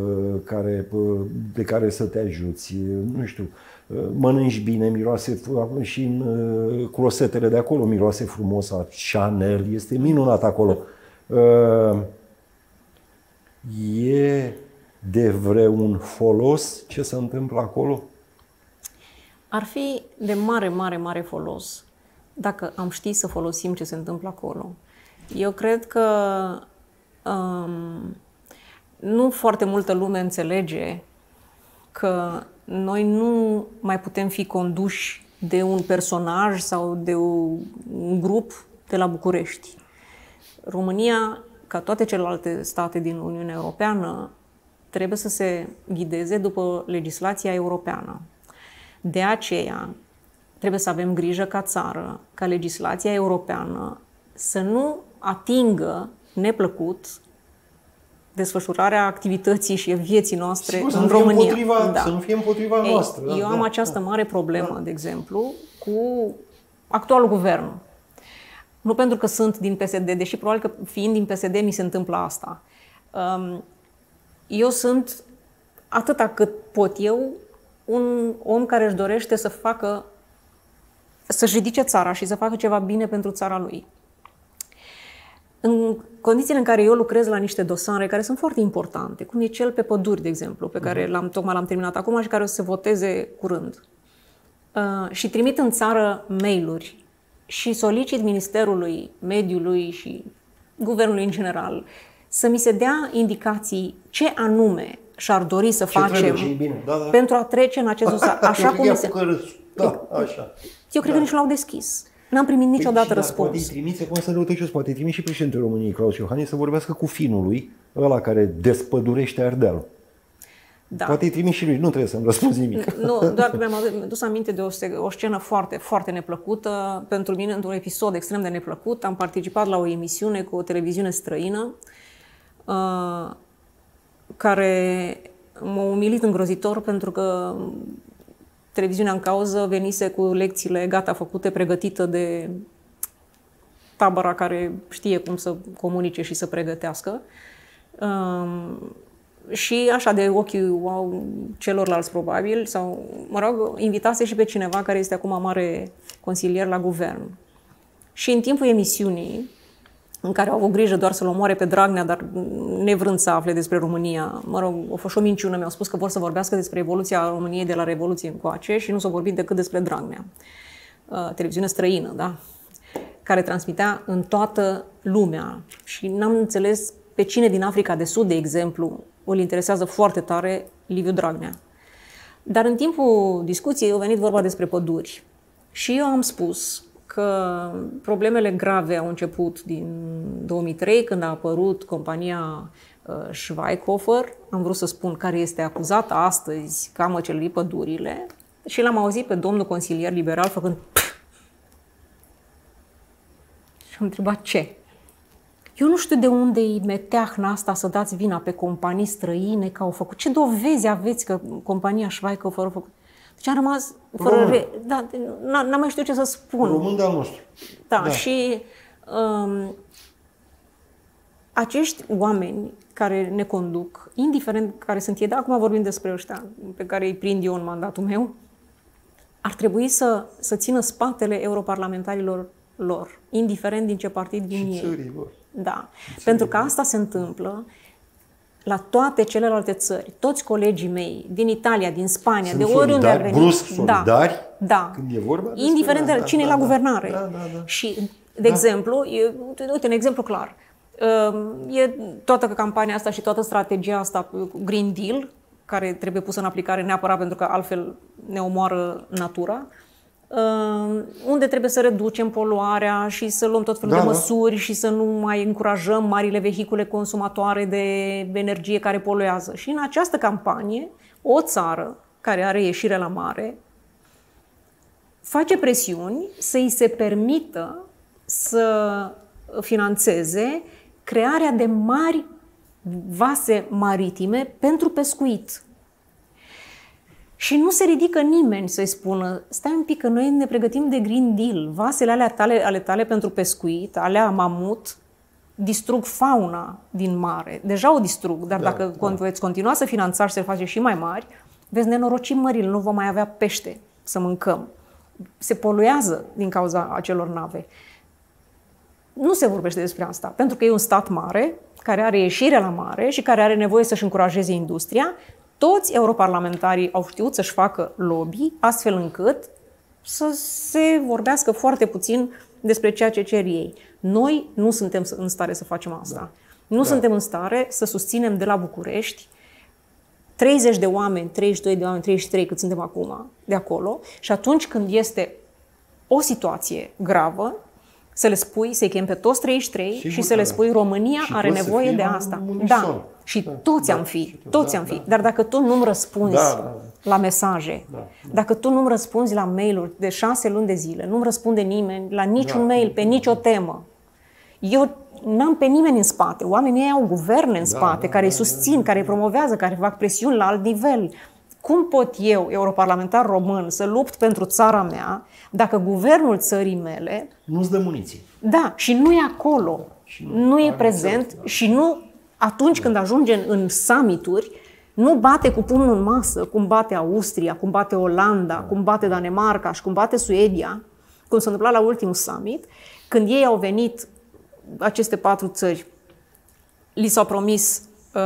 de care să te ajuți, nu știu, mănânci bine, miroase, și în closetele de acolo miroase frumos a Chanel, este minunat acolo. E de vreun folos ce se întâmplă acolo? Ar fi de mare, mare, mare folos dacă am ști să folosim ce se întâmplă acolo. Eu cred că nu foarte multă lume înțelege că noi nu mai putem fi conduși de un personaj sau de un grup de la București. România, ca toate celelalte state din Uniunea Europeană, trebuie să se ghideze după legislația europeană. De aceea, trebuie să avem grijă ca țară, ca legislația europeană să nu atingă neplăcut desfășurarea activității și vieții noastre în România. Să nu fie împotriva noastră. Eu am această mare problemă, de exemplu, cu actualul guvern. Nu pentru că sunt din PSD, deși probabil că fiind din PSD mi se întâmplă asta. Eu sunt, atâta cât pot eu, un om care își dorește să-și ridice țara și să facă ceva bine pentru țara lui. În condițiile în care eu lucrez la niște dosare care sunt foarte importante, cum e cel pe păduri, de exemplu, pe care tocmai l-am terminat acum și care o să se voteze curând, și trimit în țară mail-uri și solicit Ministerului Mediului și Guvernului în general să mi se dea indicații ce anume și-ar dori să facem pentru a trece în acest dosar. Așa cum Eu cred că nici nu l-au deschis. N-am primit niciodată răspuns. Poate trimite și președintele României, Claus Iohannis, să vorbească cu finul lui, ăla care despădurește Ardealul. Da. Poate îi trimit și lui, nu trebuie să-mi răspunzi nimic. Nu, doar că mi-am dus aminte de o scenă foarte, foarte neplăcută. Pentru mine, într-un episod extrem de neplăcut, am participat la o emisiune cu o televiziune străină care m-a umilit îngrozitor pentru că televiziunea în cauză venise cu lecțiile gata făcute, pregătită de tabăra care știe cum să comunice și să pregătească. Și așa de ochiul celorlalți probabil, sau, mă rog, invitase și pe cineva care este acum mare consilier la guvern. Și în timpul emisiunii, în care au avut grijă doar să-l omoare pe Dragnea, dar nevrând să afle despre România, mă rog, a fost și o minciună, mi-au spus că vor să vorbească despre evoluția României de la Revoluție încoace și nu s-a vorbit decât despre Dragnea. Televiziune străină, da? Care transmitea în toată lumea. Și n-am înțeles pe cine din Africa de Sud, de exemplu, îl interesează foarte tare Liviu Dragnea. Dar în timpul discuției a venit vorba despre păduri. Și eu am spus că problemele grave au început din 2003, când a apărut compania Schweighofer. Am vrut să spun care este acuzată astăzi că a măceluit pădurile și l-am auzit pe domnul consilier liberal făcând și am întrebat ce? Eu nu știu de unde îi meteahna asta să dați vina pe companii străine că au făcut. Ce dovezi aveți că compania Schweighofer a făcut? Deci am rămas fără... n-am mai știut ce să spun. Român de-al nostru. Da. Și acești oameni care ne conduc, indiferent care sunt ei, dar acum vorbim despre ăștia pe care îi prind eu în mandatul meu, ar trebui să țină spatele europarlamentarilor lor, indiferent din ce partid vin ei. Da. Pentru că asta se întâmplă la toate celelalte țări. Toți colegii mei din Italia, din Spania, de oriunde ar veni. Brusc solidari, da. Când e vorba indiferent de cine e la guvernare. Da. Și, de exemplu, uite, un exemplu clar. E toată campania asta și toată strategia asta Green Deal, care trebuie pusă în aplicare neapărat pentru că altfel ne omoară natura, unde trebuie să reducem poluarea și să luăm tot felul de măsuri și să nu mai încurajăm marile vehicule consumatoare de energie care poluează. Și în această campanie, o țară care are ieșire la mare face presiuni să îi se permită să finanțeze crearea de mari vase maritime pentru pescuit. Și nu se ridică nimeni să-i spună, stai un pic că noi ne pregătim de Green Deal, vasele ale tale pentru pescuit, alea mamut, distrug fauna din mare. Deja o distrug, dar dacă veți continua să finanțați și să le faceți și mai mari, veți nenoroci mările, nu vom mai avea pește să mâncăm. Se poluează din cauza acelor nave. Nu se vorbește despre asta, pentru că e un stat mare, care are ieșire la mare și care are nevoie să-și încurajeze industria. Toți europarlamentarii au știut să-și facă lobby, astfel încât să se vorbească foarte puțin despre ceea ce cer ei. Noi nu suntem în stare să facem asta. Nu suntem în stare să susținem de la București 30 de oameni, 32 de oameni, 33 cât suntem acum, de acolo, și atunci când este o situație gravă, să le spui, să-i chem pe toți 33 și să le spui România are nevoie de asta. Da, și toți am fi, toți am fi. Dar dacă tu nu-mi răspunzi la mesaje, dacă tu nu-mi răspunzi la mail-uri de 6 luni de zile, nu-mi răspunde nimeni la niciun mail, pe nicio temă, eu n-am pe nimeni în spate. Oamenii ei au guverne în spate care îi susțin, care îi promovează, care fac presiuni la alt nivel. Cum pot eu, europarlamentar român, să lupt pentru țara mea dacă guvernul țării mele nu-ți dă muniții? Da, și nu e acolo, nu e prezent și nu, atunci când ajunge în summituri, nu bate cu pumnul în masă, cum bate Austria, cum bate Olanda, cum bate Danemarca și cum bate Suedia, cum s-a întâmplat la ultimul summit, când ei au venit, aceste 4 țări, li s-au promis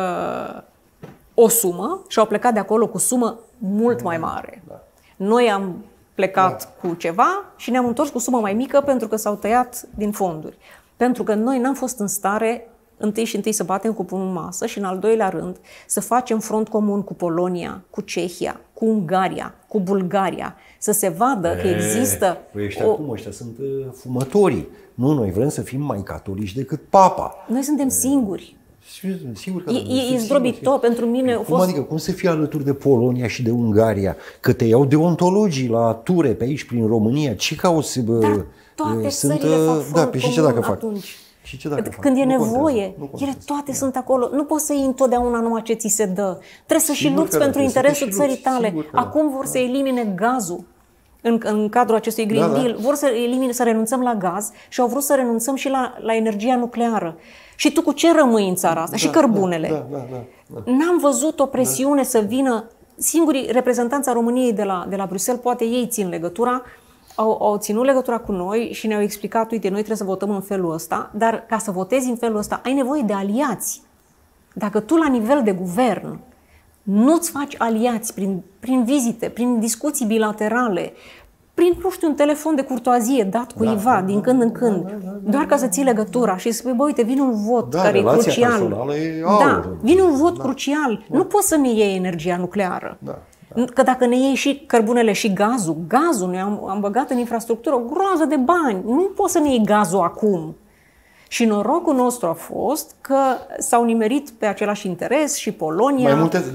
o sumă și au plecat de acolo cu sumă mult mai mare. Noi am plecat cu ceva și ne-am întors cu sumă mai mică pentru că s-au tăiat din fonduri. Pentru că noi n-am fost în stare întâi să batem cu pumnul în masă și în al doilea rând să facem front comun cu Polonia, cu Cehia, cu Ungaria, cu Bulgaria, să se vadă că există... Ăștia sunt fumătorii. Nu, noi vrem să fim mai catolici decât Papa. Noi suntem singuri. Sigur că e zdrobitor pentru mine. Adică cum să fii alături de Polonia și de Ungaria? Că te iau deontologii la ture pe aici prin România. Ce cauți? Toate țările fac front și ce dacă fac? Atunci. Și ce dacă când e nevoie, ele toate sunt acolo. Nu poți să iei întotdeauna numai ce ți se dă. Trebuie să și lupți pentru interesul țării tale. Acum vor să elimine gazul. În cadrul acestui Green Deal, vor să renunțăm la gaz și au vrut să renunțăm și la energia nucleară. Și tu cu ce rămâi în țara asta? Și cărbunele. N-am văzut o presiune să vină. Singurii reprezentanța României de la Bruxelles, poate ei țin legătura, au ținut legătura cu noi și ne-au explicat, uite, noi trebuie să votăm în felul ăsta, dar ca să votezi în felul ăsta, ai nevoie de aliați. Dacă tu la nivel de guvern nu-ți faci aliați prin vizite, prin discuții bilaterale, prin, nu știu, un telefon de curtoazie dat cuiva din când în când, doar ca să ții legătura și să spui, bă, uite, vine un vot care e crucial. Vine un vot crucial. Nu poți să ne iei energia nucleară. Că dacă ne iei și cărbunele și gazul, noi am băgat în infrastructură o groază de bani. Nu poți să ne iei gazul acum. Și norocul nostru a fost că s-au nimerit pe același interes și Polonia. Mai multe,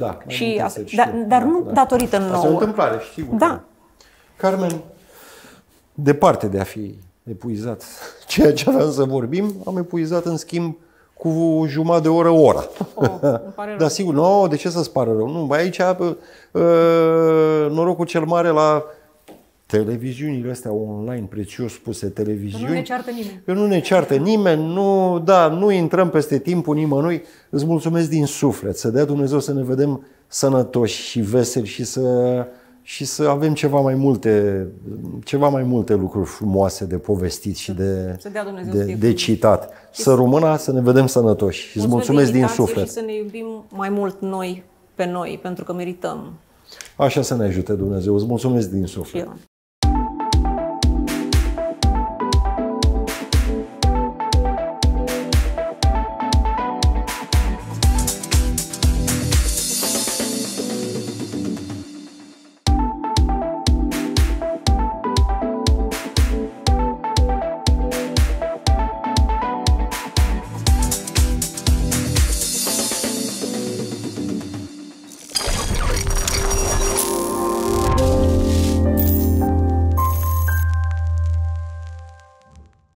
dar nu datorită nouă. Asta e o întâmplare, știu. Da. Carmen, departe de a fi epuizat ceea ce aveam să vorbim, am epuizat în schimb cu jumătate de oră ora. Da, sigur, de ce să-ți pară rău? Nu, aici norocul cel mare la televiziunile astea online, prețios spuse televiziuni. Că nu ne ceartă nimeni. Că nu ne ceartă nimeni, nu intrăm peste timpul nimănui. Îți mulțumesc din suflet, să dea Dumnezeu să ne vedem sănătoși și veseli și să avem ceva mai multe lucruri frumoase de povestit și de citat. Să rămână, să ne vedem sănătoși. Și îți mulțumesc din suflet. Și să ne iubim mai mult noi pe noi, pentru că merităm. Așa să ne ajute Dumnezeu. Îți mulțumesc din suflet.